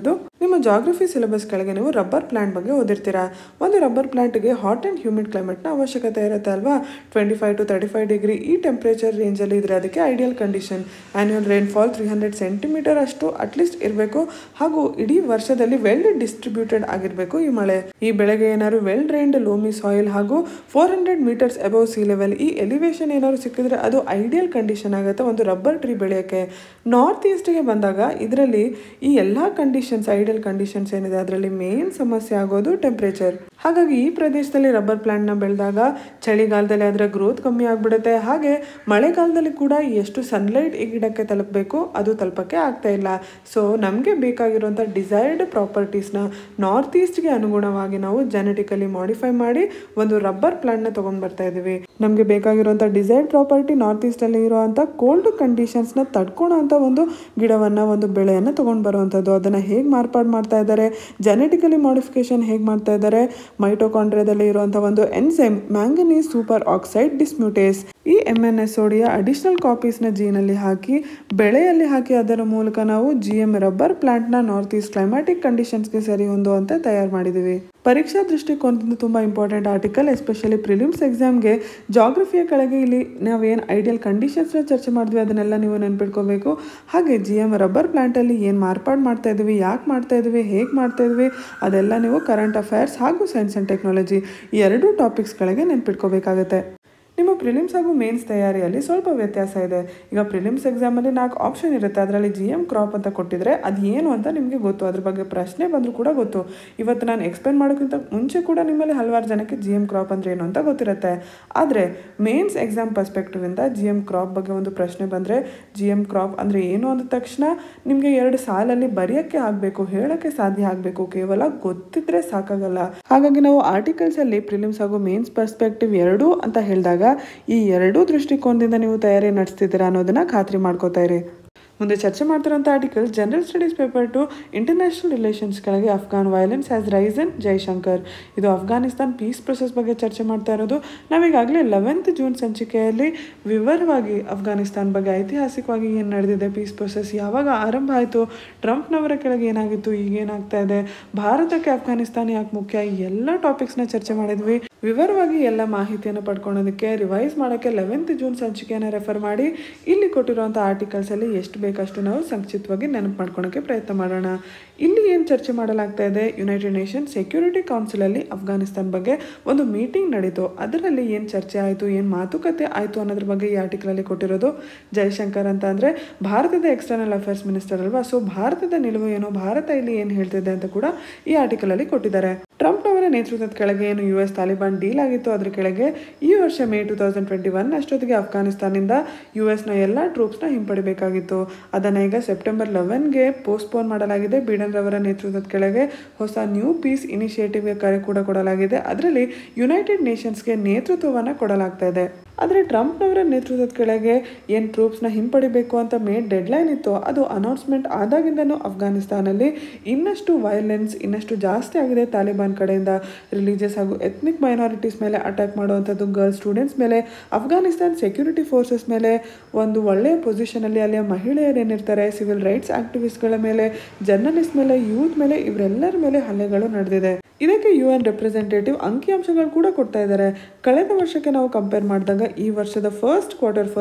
ನಿಮ್ಮ ಜಾಗ್ರಫಿ ಸಿಲೆಬಸ್ ಕೆಳಗೆ ನೀವು ರಬ್ಬರ್ ಪ್ಲಾಂಟ್ ಬಗ್ಗೆ ಓದಿರ್ತೀರಾ. ಒಂದು ರಬ್ಬರ್ ಪ್ಲಾಂಟ್ಗೆ ಹಾಟ್ ಆ್ಯಂಡ್ ಹ್ಯೂಮಿಡ್ ಕ್ಲೈಮೇಟ್ನ ಅವಶ್ಯಕತೆ ಇರುತ್ತೆ ಅಲ್ವಾ. 25 to 35 ಡಿಗ್ರಿ ಈ ಟೆಂಪ್ರೇಚರ್ ರೇಂಜಲ್ಲಿ ಇದ್ರೆ ಅದಕ್ಕೆ ideal condition. Annual rainfall 300 centimetre ಅಷ್ಟು ಅಟ್ಲೀಸ್ಟ್ ಇರಬೇಕು, ಹಾಗೂ ಇಡೀ ವರ್ಷದಲ್ಲಿ ವೆಲ್ ಡಿಸ್ಟ್ರಿಬ್ಯೂಟೆಡ್ ಆಗಿರಬೇಕು ಈ ಮಳೆ. ಈ ಬೆಳೆಗೆ ಏನಾದ್ರು ವೆಲ್ ಡ್ರೈನ್ಡ್ ಲೋಮಿ ಸಾಯಿಲ್ ಹಾಗೂ 400 ಮೀಟರ್ಸ್ ಅಬೌವ್ ಸಿ ಲೆವೆಲ್ ಈ ಎಲಿವೇಶನ್ ಏನಾದ್ರು ಸಿಕ್ಕಿದ್ರೆ ಅದು ಐಡಿಯಲ್ ಕಂಡೀಷನ್ ಆಗುತ್ತೆ ಒಂದು ರಬ್ಬರ್ ಟ್ರೀ ಬೆಳೆಯೋಕ್ಕೆ. ನಾರ್ತ್ ಈಸ್ಟ್ಗೆ ಬಂದಾಗ ಇದರಲ್ಲಿ ಈ ಎಲ್ಲ ಕಂಡೀಷನ್ಸ್ ಐಡಿಯಲ್ ಕಂಡೀಷನ್ಸ್ ಏನಿದೆ ಅದರಲ್ಲಿ ಮೇನ್ ಸಮಸ್ಯೆ ಆಗೋದು ಟೆಂಪ್ರೇಚರ್. ಹಾಗಾಗಿ ಈ ಪ್ರದೇಶದಲ್ಲಿ ರಬ್ಬರ್ ಪ್ಲಾಂಟ್ನ ಬೆಳೆದಾಗ ಚಳಿಗಾಲದಲ್ಲಿ ಅದರ ಗ್ರೋತ್ ಕಮ್ಮಿ ಆಗಿಬಿಡುತ್ತೆ. ಹಾಗೆ ಮಳೆಗಾಲದಲ್ಲಿ ಕೂಡ ಎಷ್ಟು ಸನ್ಲೈಟ್ ಈ ಗಿಡಕ್ಕೆ ತಲುಪಬೇಕು ಅದು ತಲುಪಕ್ಕೆ ಆಗ್ತಾ ಇಲ್ಲ. ಸೊ ನಮಗೆ ಬೇಕಾಗಿರುವಂಥ ಡಿಸೈರ್ಡ್ ಪ್ರಾಪರ್ಟೀಸ್ನ ನಾರ್ತ್ ಈಸ್ಟ್ಗೆ ಅನುಗುಣವಾಗಿ ನಾವು ಜೆನೆಟಿಕಲಿ ಮಾಡಿಫೈ ಮಾಡಿ ಒಂದು ರಬ್ಬರ್ ಪ್ಲಾಂಟ್ನ ತೊಗೊಂಡು ಬರ್ತಾ ಇದ್ದೀವಿ. ನಮಗೆ ಬೇಕಾಗಿರುವಂಥ ಡಿಸೈರ್ಡ್ ಪ್ರಾಪರ್ಟಿ ನಾರ್ತ್ ಈಸ್ಟಲ್ಲಿ ಇರುವಂಥ ಕೋಲ್ಡ್ ಕಂಡೀಷನ್ಸ್ನ ತಡ್ಕೊಳ್ಳೋಂಥ ಒಂದು ಗಿಡವನ್ನು ಒಂದು ಬೆಳೆಯನ್ನು ತೊಗೊಂಡು ಬರುವಂಥದ್ದು. ಅದನ್ನು ಹೇಗೆ ಮಾರ್ಪಾಡು ಮಾಡ್ತಾ ಇದ್ದಾರೆ, ಜೆನೆಟಿಕಲಿ ಮಾಡಿಫಿಕೇಶನ್ ಹೇಗೆ ಮಾಡ್ತಾ ಇದ್ದಾರೆ, ಮೈಟೋಕಾಂಡ್ರಿಯಾದಲ್ಲಿ ಇರುವಂಥ ಒಂದು enzyme manganese super oxide dismutase ಈ MNSODಯ ಅಡಿಷನಲ್ ಕಾಪೀಸ್ನ ಜೀನಲ್ಲಿ ಹಾಕಿ ಬೆಳೆಯಲ್ಲಿ ಹಾಕಿ ಅದರ ಮೂಲಕ ನಾವು GM ರಬ್ಬರ್ ಪ್ಲಾಂಟ್ನ ನಾರ್ತ್ ಈಸ್ಟ್ ಕ್ಲೈಮ್ಯಾಟಿಕ್ ಕಂಡೀಷನ್ಸ್ಗೆ ಸರಿ ಹೊಂದುವಂತೆ ತಯಾರು ಮಾಡಿದ್ದೀವಿ. ಪರೀಕ್ಷಾ ದೃಷ್ಟಿಕೋನದಿಂದ ತುಂಬ ಇಂಪಾರ್ಟೆಂಟ್ ಆರ್ಟಿಕಲ್, ಎಸ್ಪೆಷಲಿ ಪ್ರಿಲಿಮ್ಸ್ ಎಕ್ಸಾಮ್ಗೆ. ಜಾಗ್ರಫಿಯ ಕೆಳಗೆ ಇಲ್ಲಿ ನಾವೇನು ಐಡಿಯಲ್ ಕಂಡೀಷನ್ಸ್ನ ಚರ್ಚೆ ಮಾಡಿದ್ವಿ ಅದನ್ನೆಲ್ಲ ನೀವು ನೆನ್ಪಿಟ್ಕೋಬೇಕು. ಹಾಗೆ GM ರಬ್ಬರ್ ಪ್ಲಾಂಟಲ್ಲಿ ಏನು ಮಾರ್ಪಾಡು ಮಾಡ್ತಾ ಇದ್ದೀವಿ, ಯಾಕೆ ಮಾಡ್ತಾ ಇದ್ದೀವಿ, ಹೇಗೆ ಮಾಡ್ತಾ ಇದ್ವಿ ಅದೆಲ್ಲ ನೀವು ಕರೆಂಟ್ ಅಫೇರ್ಸ್ ಹಾಗೂ ಸೈನ್ಸ್ ಆ್ಯಂಡ್ ಟೆಕ್ನಾಲಜಿ ಈ ಎರಡೂ ಟಾಪಿಕ್ಸ್ಗಳಿಗೆ ನೆನ್ಪಿಟ್ಕೋಬೇಕಾಗತ್ತೆ. ನಿಮ್ಮ ಪ್ರಿಲಿಮ್ಸ್ ಹಾಗೂ ಮೇನ್ಸ್ ತಯಾರಿಯಲ್ಲಿ ಸ್ವಲ್ಪ ವ್ಯತ್ಯಾಸ ಇದೆ. ಈಗ ಪ್ರಿಲಿಮ್ಸ್ ಎಕ್ಸಾಮಲ್ಲಿ 4 ಆಪ್ಷನ್ ಇರುತ್ತೆ. ಅದರಲ್ಲಿ GM ಕ್ರಾಪ್ ಅಂತ ಕೊಟ್ಟಿದ್ರೆ ಅದು ಏನು ಅಂತ ನಿಮಗೆ ಗೊತ್ತು, ಅದ್ರ ಬಗ್ಗೆ ಪ್ರಶ್ನೆ ಬಂದರೂ ಕೂಡ ಗೊತ್ತು. ಇವತ್ತು ನಾನು ಎಕ್ಸ್ಪ್ಲೇನ್ ಮಾಡೋಕ್ಕಿಂತ ಮುಂಚೆ ಕೂಡ ನಿಮ್ಮಲ್ಲಿ ಹಲವಾರು ಜನಕ್ಕೆ GM ಕ್ರಾಪ್ ಅಂದರೆ ಏನು ಅಂತ ಗೊತ್ತಿರುತ್ತೆ. ಆದರೆ ಮೇನ್ಸ್ ಎಕ್ಸಾಮ್ ಪರ್ಸ್ಪೆಕ್ಟಿವಿಂದ GM ಕ್ರಾಪ್ ಬಗ್ಗೆ ಒಂದು ಪ್ರಶ್ನೆ ಬಂದರೆ GM ಕ್ರಾಪ್ ಅಂದರೆ ಏನು ಅಂದ ತಕ್ಷಣ ನಿಮಗೆ 2 ಸಾಲಲ್ಲಿ ಬರೆಯೋಕ್ಕೆ ಆಗಬೇಕು, ಹೇಳೋಕ್ಕೆ ಸಾಧ್ಯ ಆಗಬೇಕು, ಕೇವಲ ಗೊತ್ತಿದ್ರೆ ಸಾಕಾಗಲ್ಲ. ಹಾಗಾಗಿ ನಾವು ಆರ್ಟಿಕಲ್ಸಲ್ಲಿ ಪ್ರಿಲಿಮ್ಸ್ ಹಾಗೂ ಮೇನ್ಸ್ ಪರ್ಸ್ಪೆಕ್ಟಿವ್ ಎರಡೂ ಅಂತ ಹೇಳಿದಾಗ ಈ ಎರಡೂ ದೃಷ್ಟಿಕೋನದಿಂದ ನೀವು ತಯಾರಿ ನಡೆಸ್ತಿದ್ದೀರಾ ಅನ್ನೋದನ್ನ ಖಾತ್ರಿ ಮಾಡ್ಕೋತಾ ಇರಿ. ಮುಂದೆ ಚರ್ಚೆ ಮಾಡ್ತಿರೋಂಥ article general studies paper 2 international relations ಕೆಳಗೆ Afghan violence has risen Jaishankar. ಇದು ಅಫ್ಘಾನಿಸ್ತಾನ್ ಪೀಸ್ ಪ್ರೊಸೆಸ್ ಬಗ್ಗೆ ಚರ್ಚೆ ಮಾಡ್ತಾ ಇರೋದು. ನಾವೀಗಾಗಲೇ 11th ಜೂನ್ ಸಂಚಿಕೆಯಲ್ಲಿ ವಿವರವಾಗಿ ಅಫ್ಘಾನಿಸ್ತಾನ್ ಬಗ್ಗೆ ಐತಿಹಾಸಿಕವಾಗಿ ಏನು ನಡೆದಿದೆ, ಪೀಸ್ ಪ್ರೊಸೆಸ್ ಯಾವಾಗ ಆರಂಭ ಆಯಿತು, ಟ್ರಂಪ್ನವರ ಕೆಳಗೆ ಏನಾಗಿತ್ತು, ಈಗೇನಾಗ್ತಾ ಇದೆ, ಭಾರತಕ್ಕೆ ಅಫ್ಘಾನಿಸ್ತಾನ ಯಾಕೆ ಮುಖ್ಯ, ಈ ಎಲ್ಲ ಟಾಪಿಕ್ಸ್ನ ಚರ್ಚೆ ಮಾಡಿದ್ವಿ. ವಿವರವಾಗಿ ಎಲ್ಲ ಮಾಹಿತಿಯನ್ನು ಪಡ್ಕೊಳ್ಳೋದಕ್ಕೆ ರಿವೈಸ್ ಮಾಡೋಕ್ಕೆ 11th ಜೂನ್ ಸಂಚಿಕೆಯನ್ನು ರೆಫರ್ ಮಾಡಿ. ಇಲ್ಲಿ ಕೊಟ್ಟಿರುವಂಥ ಆರ್ಟಿಕಲ್ಸಲ್ಲಿ ಎಷ್ಟು ಬೇಕಷ್ಟು ನಾವು ಸಂಕ್ಷಿಪ್ತವಾಗಿ ನೆನಪು ಮಾಡ್ಕೊಳಕ್ಕೆ ಪ್ರಯತ್ನ ಮಾಡೋಣ. ಇಲ್ಲಿ ಏನು ಚರ್ಚೆ ಮಾಡಲಾಗ್ತಾ ಇದೆ, ಯುನೈಟೆಡ್ ನೇಷನ್ ಸೆಕ್ಯೂರಿಟಿ ಕೌನ್ಸಿಲಲ್ಲಿ ಅಫ್ಘಾನಿಸ್ತಾನ್ ಬಗ್ಗೆ ಒಂದು ಮೀಟಿಂಗ್ ನಡೀತು. ಅದರಲ್ಲಿ ಏನು ಚರ್ಚೆ ಆಯಿತು, ಏನು ಮಾತುಕತೆ ಆಯಿತು ಅನ್ನೋದ್ರ ಬಗ್ಗೆ ಈ ಆರ್ಟಿಕಲಲ್ಲಿ ಕೊಟ್ಟಿರೋದು. ಜೈಶಂಕರ್ ಅಂತ ಅಂದರೆ ಭಾರತದ ಎಕ್ಸ್ಟರ್ನಲ್ ಅಫೇರ್ಸ್ ಮಿನಿಸ್ಟರ್ ಅಲ್ವಾ. ಸೊ ಭಾರತದ ನಿಲುವು ಏನು, ಭಾರತ ಇಲ್ಲಿ ಏನು ಹೇಳ್ತಿದೆ ಅಂತ ಕೂಡ ಈ ಆರ್ಟಿಕಲಲ್ಲಿ ಕೊಟ್ಟಿದ್ದಾರೆ. ಟ್ರಂಪ್ನವರ ನೇತೃತ್ವದ ಕೆಳಗೆ ಏನು US ತಾಲಿಬಾನ್ ಡೀಲ್ ಆಗಿತ್ತು ಅದರ ಕೆಳಗೆ ಈ ವರ್ಷ ಮೇ 2021 ಅಷ್ಟೊತ್ತಿಗೆ ಅಫ್ಘಾನಿಸ್ತಾನಿಂದ USನ ಎಲ್ಲ ಟ್ರೂಪ್ಸ್ನ ಹಿಂಪಡಿಬೇಕಾಗಿತ್ತು. ಅದನ್ನು ಈಗ ಸೆಪ್ಟೆಂಬರ್ 11ಗೆ ಪೋಸ್ಟ್ಪೋನ್ ಮಾಡಲಾಗಿದೆ. ಬಿಡೆನ್ ರವರ ನೇತೃತ್ವದ ಕೆಳಗೆ ಹೊಸ ನ್ಯೂ ಪೀಸ್ ಇನಿಷಿಯೇಟಿವ್ಗೆ ಕರೆ ಕೂಡ ಕೊಡಲಾಗಿದೆ. ಅದರಲ್ಲಿ ಯುನೈಟೆಡ್ ನೇಷನ್ಸ್ಗೆ ನೇತೃತ್ವವನ್ನು ಕೊಡಲಾಗ್ತಾ ಇದೆ. ಆದರೆ ಟ್ರಂಪ್ನವರ ನೇತೃತ್ವದ ಕೆಳಗೆ ಏನು ಟ್ರೂಪ್ಸ್ನ ಹಿಂಪಡಿಬೇಕು ಅಂತ ಡೆಡ್ಲೈನ್ ಇತ್ತು ಅದು ಅನೌನ್ಸ್ಮೆಂಟ್ ಆದಾಗಿಂದನೂ ಅಫ್ಘಾನಿಸ್ತಾನಲ್ಲಿ ಇನ್ನಷ್ಟು ವೈಲೆನ್ಸ್ ಇನ್ನಷ್ಟು ಜಾಸ್ತಿ ಆಗಿದೆ. ತಾಲಿಬಾನ್ ಕಡೆಯಿಂದ ರಿಲಿಜಿಯಸ್ ಹಾಗೂ ಎಥ್ನಿಕ್ ಮೈನಾರಿಟೀಸ್ ಮೇಲೆ ಅಟ್ಯಾಕ್ ಮಾಡುವಂಥದ್ದು, ಗರ್ಲ್ಸ್ ಸ್ಟೂಡೆಂಟ್ಸ್ ಮೇಲೆ, ಅಫ್ಘಾನಿಸ್ತಾನ್ ಸೆಕ್ಯೂರಿಟಿ ಫೋರ್ಸಸ್ ಮೇಲೆ, ಒಂದು ಒಳ್ಳೆಯ ಪೊಸಿಷನಲ್ಲಿ ಅಲ್ಲಿಯ ಮಹಿಳೆಯರು ಏನಿರ್ತಾರೆ, ಸಿವಿಲ್ ರೈಟ್ಸ್ ಆಕ್ಟಿವಿಸ್ಟ್ಗಳ ಮೇಲೆ, ಜರ್ನಲಿಸ್ಟ್ ಮೇಲೆ, ಯೂತ್ ಮೇಲೆ, ಇವರೆಲ್ಲರ ಮೇಲೆ ಹಲ್ಲೆಗಳು ನಡೆದಿದೆ. ಇದಕ್ಕೆ UN ರೆಪ್ರೆಸೆಂಟೇಟಿವ್ ಅಂಕಿಅಂಶಗಳು ಕೂಡ ಕೊಡ್ತಾ ಇದ್ದಾರೆ. ಕಳೆದ ವರ್ಷಕ್ಕೆ ನಾವು ಕಂಪೇರ್ ಮಾಡಿದಾಗ ಈ ವರ್ಷದ ಫಸ್ಟ್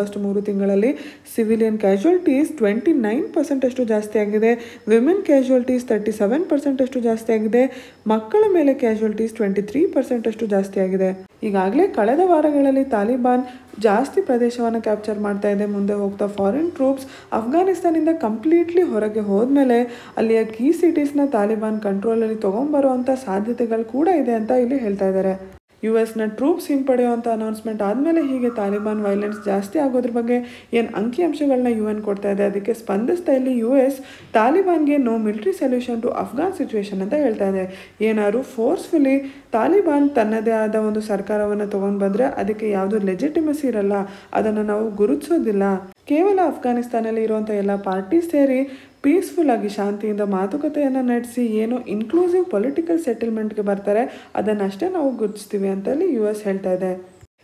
3 ತಿಂಗಳಲ್ಲಿ ಸಿವಿಲಿಯನ್ ಕ್ಯಾಶುಯಾಲಿಟೀಸ್ 29% ಅಷ್ಟು ಜಾಸ್ತಿ ಆಗಿದೆ, ವಿಮೆನ್ ಕ್ಯಾಶುಯಾಲಿಟೀಸ್ 37% ಅಷ್ಟು ಜಾಸ್ತಿ ಆಗಿದೆ, ಮಕ್ಕಳ ಮೇಲೆ ಕ್ಯಾಶುಯಾಲಿಟೀಸ್ 23% ಅಷ್ಟು ಜಾಸ್ತಿ ಆಗಿದೆ. ಈಗಾಗಲೇ ಕಳೆದ ವಾರಗಳಲ್ಲಿ ತಾಲಿಬಾನ್ ಜಾಸ್ತಿ ಪ್ರದೇಶವನ್ನು ಕ್ಯಾಪ್ಚರ್ ಮಾಡ್ತಾ ಇದೆ. ಮುಂದೆ ಹೋಗ್ತಾ ಫಾರಿನ್ ಟ್ರೂಪ್ಸ್ ಅಫ್ಘಾನಿಸ್ತಾನಿಂದ ಕಂಪ್ಲೀಟ್ಲಿ ಹೊರಗೆ ಹೋದ್ಮೇಲೆ ಅಲ್ಲಿಯ ಕೀ ಸಿಟೀಸ್ನ ತಾಲಿಬಾನ್ ಕಂಟ್ರೋಲಲ್ಲಿ ತೊಗೊಂಬರುವಂಥ ಸಾಧ್ಯತೆಗಳು ಕೂಡ ಇದೆ ಅಂತ ಇಲ್ಲಿ ಹೇಳ್ತಾ ಇದ್ದಾರೆ. US ಟ್ರೂಪ್ಸ್ ಹಿಂಪಡೆಯುವಂಥ ಅನೌನ್ಸ್ಮೆಂಟ್ ಆದಮೇಲೆ ಹೀಗೆ ತಾಲಿಬಾನ್ ವೈಲೆನ್ಸ್ ಜಾಸ್ತಿ ಆಗೋದ್ರ ಬಗ್ಗೆ ಏನು ಅಂಕಿಅಂಶಗಳನ್ನ UN ಕೊಡ್ತಾ ಇದೆ ಅದಕ್ಕೆ ಸ್ಪಂದಿಸ್ತಾ ಇಲ್ಲಿ US ತಾಲಿಬಾನ್ಗೆ no military solution to Afghan situation ಅಂತ ಹೇಳ್ತಾ ಇದೆ. ಏನಾದ್ರು ಫೋರ್ಸ್ಫುಲಿ ತಾಲಿಬಾನ್ ತನ್ನದೇ ಆದ ಒಂದು ಸರ್ಕಾರವನ್ನು ತೊಗೊಂಡು ಬಂದರೆ ಅದಕ್ಕೆ ಯಾವುದೂ ಲೆಜಿಟಿಮಸಿ ಇರಲ್ಲ, ಅದನ್ನು ನಾವು ಗುರುತಿಸೋದಿಲ್ಲ. ಕೇವಲ ಅಫ್ಘಾನಿಸ್ತಾನಲ್ಲಿ ಇರುವಂಥ ಎಲ್ಲ ಪಾರ್ಟೀಸ್ ಸೇರಿ ಪೀಸ್ಫುಲ್ ಆಗಿ ಶಾಂತಿಯಿಂದ ಮಾತುಕತೆಯನ್ನು ನಡೆಸಿ ಏನು ಇನ್ಕ್ಲೂಸಿವ್ ಪೊಲಿಟಿಕಲ್ ಸೆಟಲ್ಮೆಂಟ್ಗೆ ಬರ್ತಾರೆ ಅದನ್ನಷ್ಟೇ ನಾವು ಗುರುತಿಸ್ತೀವಿ ಅಂತಲ್ಲಿ US ಹೇಳ್ತಾ ಇದೆ.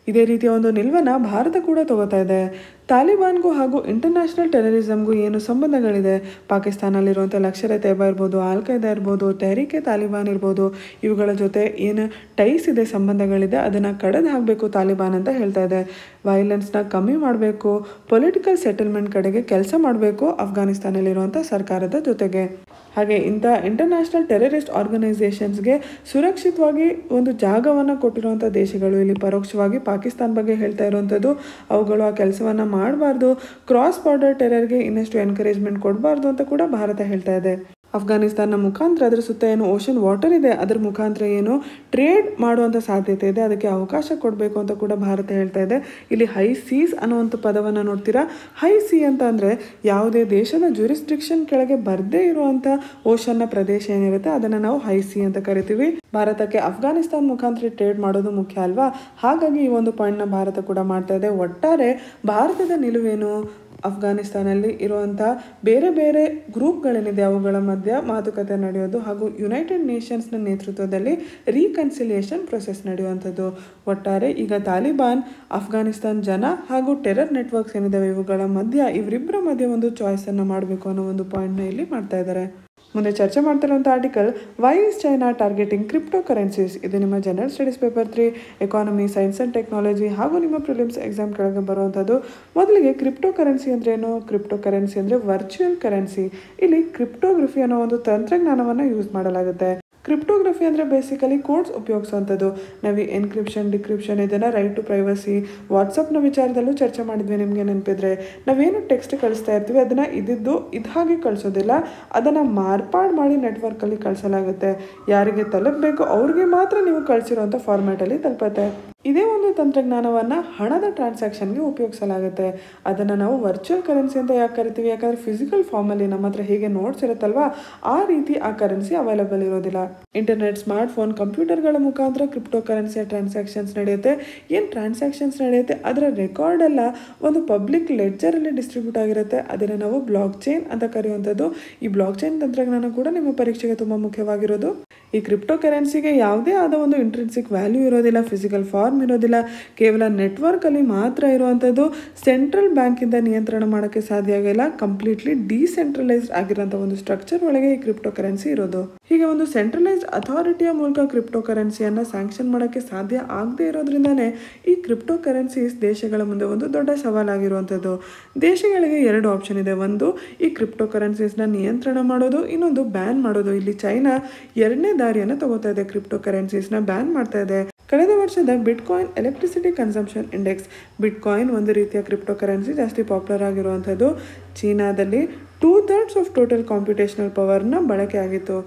ಇದೇ ರೀತಿಯ ಒಂದು ನಿಲುವನ್ನು ಭಾರತ ಕೂಡ ತಗೋತಾ ಇದೆ. ತಾಲಿಬಾನ್ಗೂ ಹಾಗೂ ಇಂಟರ್ನ್ಯಾಷನಲ್ ಟೆರರಿಸಮ್ಗೂ ಏನು ಸಂಬಂಧಗಳಿದೆ, ಪಾಕಿಸ್ತಾನಲ್ಲಿರುವಂಥ ಲಷ್ಕರ್ ಎ ತೈಬಾ ಇರ್ಬೋದು, ಆಲ್ ಖೈದಾ ಇರ್ಬೋದು, ತೆಹರೀಕ್ ಎ ತಾಲಿಬಾನ್ ಇರ್ಬೋದು, ಇವುಗಳ ಜೊತೆ ಏನು ಟೈಸ್ ಇದೆ, ಸಂಬಂಧಗಳಿದೆ, ಅದನ್ನು ಕಡಿದು ಹಾಕಬೇಕು ತಾಲಿಬಾನ್ ಅಂತ ಹೇಳ್ತಾ ಇದೆ. ವೈಲೆನ್ಸ್ನ ಕಮ್ಮಿ ಮಾಡಬೇಕು, ಪೊಲಿಟಿಕಲ್ ಸೆಟಲ್ಮೆಂಟ್ ಕಡೆಗೆ ಕೆಲಸ ಮಾಡಬೇಕು ಅಫ್ಘಾನಿಸ್ತಾನಲ್ಲಿರುವಂಥ ಸರ್ಕಾರದ ಜೊತೆಗೆ. ಹಾಗೆ ಇಂಥ ಇಂಟರ್ನ್ಯಾಷನಲ್ ಟೆರರಿಸ್ಟ್ ಆರ್ಗನೈಸೇಷನ್ಸ್ಗೆ ಸುರಕ್ಷಿತವಾಗಿ ಒಂದು ಜಾಗವನ್ನು ಕೊಟ್ಟಿರುವಂಥ ದೇಶಗಳು ಇಲ್ಲಿ ಪರೋಕ್ಷವಾಗಿ ಪಾಕಿಸ್ತಾನ ಬಗ್ಗೆ ಹೇಳ್ತಾ ಇರುವಂಥದ್ದು. ಅವುಗಳು ಆ ಕೆಲಸವನ್ನು ಮಾಡಬಾರ್ದು, ಕ್ರಾಸ್ ಬಾರ್ಡರ್ ಟೆರರ್ಗೆ ಇನ್ನಷ್ಟು ಎನ್ಕರೇಜ್ಮೆಂಟ್ ಕೊಡಬಾರ್ದು ಅಂತ ಕೂಡ ಭಾರತ ಹೇಳ್ತಾ ಇದೆ. ಅಫ್ಘಾನಿಸ್ತಾನ ಮುಖಾಂತರ ಅದರ ಸುತ್ತ ಏನು ಓಷನ್ ವಾಟರ್ ಇದೆ ಅದರ ಮುಖಾಂತರ ಏನು ಟ್ರೇಡ್ ಮಾಡುವಂಥ ಸಾಧ್ಯತೆ ಇದೆ, ಅದಕ್ಕೆ ಅವಕಾಶ ಕೊಡಬೇಕು ಅಂತ ಕೂಡ ಭಾರತ ಹೇಳ್ತಾ ಇದೆ. ಇಲ್ಲಿ ಹೈ ಸೀಸ್ ಅನ್ನುವಂಥ ಪದವನ್ನು ನೋಡ್ತೀರಾ. ಹೈ ಸಿ ಅಂತ ಅಂದರೆ ಯಾವುದೇ ದೇಶದ ಜ್ಯೂರಿಸ್ಡಿಕ್ಷನ್ ಕೆಳಗೆ ಬರದೇ ಇರುವಂಥ ಓಷನ್ನ ಪ್ರದೇಶ ಏನಿರುತ್ತೆ ಅದನ್ನು ನಾವು ಹೈ ಸಿ ಅಂತ ಕರಿತೀವಿ. ಭಾರತಕ್ಕೆ ಅಫ್ಘಾನಿಸ್ತಾನ ಮುಖಾಂತರ ಟ್ರೇಡ್ ಮಾಡೋದು ಮುಖ್ಯ ಅಲ್ವಾ, ಹಾಗಾಗಿ ಈ ಒಂದು ಪಾಯಿಂಟ್ನ ಭಾರತ ಕೂಡ ಮಾಡ್ತಾ ಇದೆ. ಒಟ್ಟಾರೆ ಭಾರತದ ನಿಲುವೇನು, ಅಫ್ಘಾನಿಸ್ತಾನಲ್ಲಿ ಇರುವಂಥ ಬೇರೆ ಬೇರೆ ಗ್ರೂಪ್ಗಳೇನಿದೆ ಅವುಗಳ ಮಧ್ಯೆ ಮಾತುಕತೆ ನಡೆಯೋದು ಹಾಗೂ ಯುನೈಟೆಡ್ ನೇಷನ್ಸ್ನ ನೇತೃತ್ವದಲ್ಲಿ ರೀಕನ್ಸಿಲಿಯೇಷನ್ ಪ್ರೊಸೆಸ್ ನಡೆಯುವಂಥದ್ದು. ಒಟ್ಟಾರೆ ಈಗ ತಾಲಿಬಾನ್, ಅಫ್ಘಾನಿಸ್ತಾನ್ ಜನ ಹಾಗೂ ಟೆರರ್ ನೆಟ್ವರ್ಕ್ಸ್ ಏನಿದಾವೆ ಇವರಿಬ್ಬರ ಮಧ್ಯೆ ಒಂದು ಚಾಯ್ಸನ್ನು ಮಾಡಬೇಕು ಅನ್ನೋ ಒಂದು ಪಾಯಿಂಟ್ನ ಇಲ್ಲಿ ಮಾಡ್ತಾ ಇದ್ದಾರೆ. ಮುಂದೆ ಚರ್ಚೆ ಮಾಡ್ತಿರುವಂಥ article, why is China targeting crypto currencies. ಇದು ನಿಮ್ಮ general studies paper 3 economy, science and technology ಹಾಗೂ ನಿಮ್ಮ ಪ್ರಿಲಿಮ್ಸ್ ಎಕ್ಸಾಮ್ ಕೆಳಗೆ ಬರುವಂಥದ್ದು. ಮೊದಲಿಗೆ ಕ್ರಿಪ್ಟೋ ಕರೆನ್ಸಿ ಅಂದರೆ ಏನು? ಕ್ರಿಪ್ಟೋ ಕರೆನ್ಸಿ ಅಂದರೆ ವರ್ಚುವಲ್ ಕರೆನ್ಸಿ. ಇಲ್ಲಿ ಕ್ರಿಪ್ಟೋಗ್ರಫಿ ಅನ್ನೋ ಒಂದು ತಂತ್ರಜ್ಞಾನವನ್ನು ಯೂಸ್ ಮಾಡಲಾಗುತ್ತೆ. ಕ್ರಿಪ್ಟೋಗ್ರಫಿ ಅಂದರೆ ಬೇಸಿಕಲಿ ಕೋಡ್ಸ್ ಉಪಯೋಗಿಸುವಂಥದ್ದು. ನಾವು ಎನ್ಕ್ರಿಪ್ಷನ್, ಡಿಕ್ರಿಪ್ಷನ್, ಇದನ್ನು ರೈಟ್ ಟು ಪ್ರೈವಸಿ, ವಾಟ್ಸಪ್ನ ವಿಚಾರದಲ್ಲೂ ಚರ್ಚೆ ಮಾಡಿದ್ವಿ. ನಿಮಗೆ ನೆನಪಿದ್ರೆ ನಾವೇನು ಟೆಕ್ಸ್ಟ್ ಕಳಿಸ್ತಾ ಇರ್ತೀವಿ ಅದನ್ನು ಇದು ಹಾಗೆ ಕಳಿಸೋದಿಲ್ಲ, ಅದನ್ನು ಮಾರ್ಪಾಡು ಮಾಡಿ ನೆಟ್ವರ್ಕಲ್ಲಿ ಕಳಿಸಲಾಗುತ್ತೆ. ಯಾರಿಗೆ ತಲುಪಬೇಕು ಅವ್ರಿಗೆ ಮಾತ್ರ ನೀವು ಕಳಿಸಿರೋಂಥ ಫಾರ್ಮ್ಯಾಟಲ್ಲಿ ತಲುಪುತ್ತೆ. ಇದೇ ಒಂದು ತಂತ್ರಜ್ಞಾನವನ್ನು ಹಣದ ಟ್ರಾನ್ಸಾಕ್ಷನ್ಗೆ ಉಪಯೋಗಿಸಲಾಗುತ್ತೆ. ಅದನ್ನು ನಾವು ವರ್ಚುವಲ್ ಕರೆನ್ಸಿ ಅಂತ ಯಾಕೆ ಕರಿತೀವಿ? ಯಾಕಂದರೆ ಫಿಸಿಕಲ್ ಫಾರ್ಮಲ್ಲಿ ನಮ್ಮ ಹತ್ರ ಹೇಗೆ ನೋಟ್ಸ್ ಇರುತ್ತಲ್ವಾ ಆ ರೀತಿ ಆ ಕರೆನ್ಸಿ ಅವೈಲಬಲ್ ಇರೋದಿಲ್ಲ. ಇಂಟರ್ನೆಟ್, ಸ್ಮಾರ್ಟ್ಫೋನ್, ಕಂಪ್ಯೂಟರ್ಗಳ ಮುಖಾಂತರ ಕ್ರಿಪ್ಟೋ ಕರೆನ್ಸಿಯ ಟ್ರಾನ್ಸಾಕ್ಷನ್ಸ್ ನಡೆಯುತ್ತೆ. ಏನು ಟ್ರಾನ್ಸಾಕ್ಷನ್ಸ್ ನಡೆಯುತ್ತೆ ಅದರ ರೆಕಾರ್ಡ್ ಎಲ್ಲ ಒಂದು ಪಬ್ಲಿಕ್ ಲೆಡ್ಜರಲ್ಲಿ ಡಿಸ್ಟ್ರಿಬ್ಯೂಟ್ ಆಗಿರುತ್ತೆ. ಅದನ್ನು ನಾವು ಬ್ಲಾಕ್ ಚೈನ್ ಅಂತ ಕರೆಯುವಂಥದ್ದು. ಈ ಬ್ಲಾಕ್ ಚೈನ್ ತಂತ್ರಜ್ಞಾನ ಕೂಡ ನಿಮ್ಮ ಪರೀಕ್ಷೆಗೆ ತುಂಬ ಮುಖ್ಯವಾಗಿರೋದು. ಈ ಕ್ರಿಪ್ಟೋ ಕರೆನ್ಸಿಗೆ ಯಾವುದೇ ಆದ ಒಂದು ಇಂಟ್ರಿನ್ಸಿಕ್ ವ್ಯಾಲ್ಯೂ ಇರೋದಿಲ್ಲ, ಫಿಸಿಕಲ್ ಫಾರ್ಮ್ ಇರೋದಿಲ್ಲ, ಕೇವಲ ನೆಟ್ವರ್ಕಲ್ಲಿ ಮಾತ್ರ ಇರುವಂಥದ್ದು. ಸೆಂಟ್ರಲ್ ಬ್ಯಾಂಕಿಂದ ನಿಯಂತ್ರಣ ಮಾಡೋಕ್ಕೆ ಸಾಧ್ಯ ಆಗಿಲ್ಲ. ಕಂಪ್ಲೀಟ್ಲಿ ಡಿಸೆಂಟ್ರಲೈಸ್ಡ್ ಆಗಿರೋಂಥ ಒಂದು ಸ್ಟ್ರಕ್ಚರ್ ಒಳಗೆ ಈ ಕ್ರಿಪ್ಟೋ ಕರೆನ್ಸಿ ಇರೋದು. ಹೀಗೆ ಒಂದು ಸೆಂಟ್ರಲೈಸ್ಡ್ ಅಥಾರಿಟಿಯ ಮೂಲಕ ಕ್ರಿಪ್ಟೋ ಕರೆನ್ಸಿಯನ್ನು ಸ್ಯಾಂಕ್ಷನ್ ಮಾಡೋಕ್ಕೆ ಸಾಧ್ಯ ಆಗದೆ ಇರೋದ್ರಿಂದನೇ ಈ ಕ್ರಿಪ್ಟೋ ಕರೆನ್ಸೀಸ್ ದೇಶಗಳ ಮುಂದೆ ಒಂದು ದೊಡ್ಡ ಸವಾಲಾಗಿರುವಂಥದ್ದು. ದೇಶಗಳಿಗೆ 2 ಆಪ್ಷನ್ ಇದೆ. ಒಂದು ಈ ಕ್ರಿಪ್ಟೋ ಕರೆನ್ಸೀಸ್ನ ನಿಯಂತ್ರಣ ಮಾಡೋದು, ಇನ್ನೊಂದು ಬ್ಯಾನ್ ಮಾಡೋದು. ಇಲ್ಲಿ ಚೈನಾ 2ನೇ ದಾರಿಯನ್ನು ತಗೋತಾ ಇದೆ, ಕ್ರಿಪ್ಟೋ ಕರೆನ್ಸೀಸ್ನ ಬ್ಯಾನ್ ಮಾಡ್ತಾ ಇದೆ. ಕಳೆದ ವರ್ಷದ bitcoin electricity consumption index, bitcoin ಒಂದು ರೀತಿಯ ಕ್ರಿಪ್ಟೋ ಕರೆನ್ಸಿ ಜಾಸ್ತಿ ಪಾಪ್ಯುಲರ್ ಆಗಿರುವಂಥದ್ದು. ಚೀನಾದಲ್ಲಿ 2/3 ಆಫ್ ಟೋಟಲ್ ಕಾಂಪ್ಯೂಟೇಷನಲ್ ಪವರ್ನ ಬಳಕೆ ಆಗಿತ್ತು.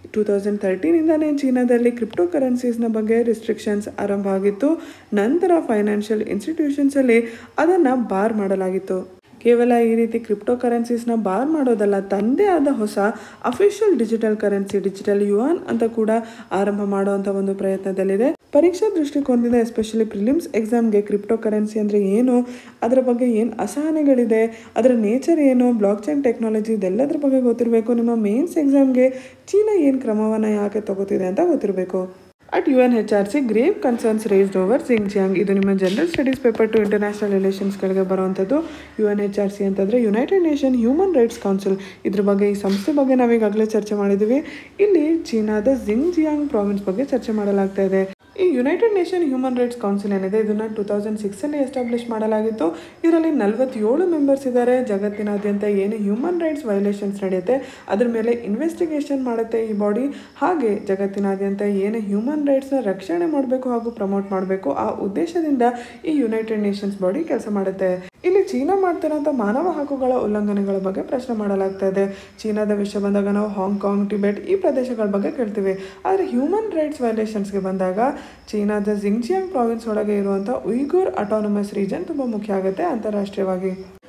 2013ಇಂದನೇ ಚೀನಾದಲ್ಲಿ ಕ್ರಿಪ್ಟೋ ಕರೆನ್ಸೀಸ್ನ ಬಗ್ಗೆ ರಿಸ್ಟ್ರಿಕ್ಷನ್ಸ್ ಆರಂಭ ಆಗಿತ್ತು. ನಂತರ ಫೈನಾನ್ಷಿಯಲ್ ಇನ್ಸ್ಟಿಟ್ಯೂಷನ್ಸಲ್ಲಿ ಅದನ್ನು ಬಾರ್ ಮಾಡಲಾಗಿತ್ತು. ಕೇವಲ ಈ ರೀತಿ ಕ್ರಿಪ್ಟೋ ಕರೆನ್ಸೀಸ್ನ ಬಾರ್ ಮಾಡೋದಲ್ಲ, ತಂದೇ ಆದ ಹೊಸ official digital currency, digital yuan ಅಂತ ಕೂಡ ಆರಂಭ ಮಾಡುವಂಥ ಒಂದು ಪ್ರಯತ್ನದಲ್ಲಿದೆ. ಪರೀಕ್ಷಾ ದೃಷ್ಟಿಕೋನದಿಂದ ಎಸ್ಪೆಷಲಿ ಪ್ರಿಲಿಮ್ಸ್ ಎಕ್ಸಾಮ್ಗೆ ಕ್ರಿಪ್ಟೋ ಕರೆನ್ಸಿ ಅಂದರೆ ಏನು, ಅದರ ಬಗ್ಗೆ ಏನು ಅಸಹನೆಗಳಿದೆ, ಅದರ ನೇಚರ್ ಏನು, ಬ್ಲಾಕ್ ಚೈನ್ ಟೆಕ್ನಾಲಜಿ, ಇದೆಲ್ಲದ್ರ ಬಗ್ಗೆ ಗೊತ್ತಿರಬೇಕು. ನಿಮ್ಮ ಮೇನ್ಸ್ ಎಕ್ಸಾಮ್ಗೆ ಚೀನಾ ಏನು ಕ್ರಮವನ್ನು ಯಾಕೆ ತಗೋತಿದೆ ಅಂತ ಗೊತ್ತಿರಬೇಕು. At UNHRC grave concerns raised over Xinjiang. ಇದು ನಿಮ್ಮ ಜನರಲ್ ಸ್ಟಡೀಸ್ ಪೇಪರ್ 2 ಇಂಟರ್ನ್ಯಾಷನಲ್ ರಿಲೇಷನ್ಸ್ಗಳಿಗೆ ಬರುವಂಥದ್ದು. UNHRC ಅಂತಂದರೆ United Nation human rights council. ಇದ್ರ ಬಗ್ಗೆ, ಈ ಸಂಸ್ಥೆ ಬಗ್ಗೆ ನಾವೀಗಾಗಲೇ ಚರ್ಚೆ ಮಾಡಿದ್ದೀವಿ. ಇಲ್ಲಿ ಚೀನಾದ ಜಿಂಗ್ಜಿಯಾಂಗ್ ಪ್ರಾವಿನ್ಸ್ ಬಗ್ಗೆ ಚರ್ಚೆ ಮಾಡಲಾಗ್ತಾ ಇದೆ. ಈ United Nation human rights council ಏನಿದೆ ಇದನ್ನು 2006ಅಲ್ಲಿ ಎಸ್ಟಾಬ್ಲಿಷ್ ಮಾಡಲಾಗಿತ್ತು. ಇದರಲ್ಲಿ 47 ಮೆಂಬರ್ಸ್ ಇದ್ದಾರೆ. ಜಗತ್ತಿನಾದ್ಯಂತ ಏನು ಹ್ಯೂಮನ್ ರೈಟ್ಸ್ ವೈಲೇಷನ್ಸ್ ನಡೆಯುತ್ತೆ ಅದ್ರ ಮೇಲೆ ಇನ್ವೆಸ್ಟಿಗೇಷನ್ ಮಾಡುತ್ತೆ ಈ ಬಾಡಿ. ಹಾಗೆ ಜಗತ್ತಿನಾದ್ಯಂತ ಏನು ಹ್ಯೂಮನ್ ರೈಟ್ಸ್ನ ರಕ್ಷಣೆ ಮಾಡಬೇಕು ಹಾಗೂ ಪ್ರಮೋಟ್ ಮಾಡಬೇಕು ಆ ಉದ್ದೇಶದಿಂದ ಈ ಯುನೈಟೆಡ್ ನೇಷನ್ಸ್ ಬಾಡಿ ಕೆಲಸ ಮಾಡುತ್ತೆ. ಇಲ್ಲಿ ಚೀನಾ ಮಾಡ್ತಿರೋಂಥ ಮಾನವ ಹಕ್ಕುಗಳ ಉಲ್ಲಂಘನೆಗಳ ಬಗ್ಗೆ ಪ್ರಶ್ನೆ ಮಾಡಲಾಗ್ತಾ ಇದೆ. ಚೀನಾದ ವಿಷಯ ಬಂದಾಗ ನಾವು ಹಾಂಗ್ಕಾಂಗ್, ಟಿಬೆಟ್ ಈ ಪ್ರದೇಶಗಳ ಬಗ್ಗೆ ಕೇಳ್ತೀವಿ. ಆದರೆ ಹ್ಯೂಮನ್ ರೈಟ್ಸ್ ವೈಲೇಷನ್ಸ್ಗೆ ಬಂದಾಗ ಚೀನಾದ ಜಿಂಗ್ಜಿಯಾಂಗ್ ಪ್ರಾವಿನ್ಸ್ ಒಳಗೆ ಇರುವಂಥ ಉಯ್ಗೂರ್ ಅಟಾನಮಸ್ ರೀಜನ್ ತುಂಬ ಮುಖ್ಯ ಆಗುತ್ತೆ ಅಂತಾರಾಷ್ಟ್ರೀಯವಾಗಿ.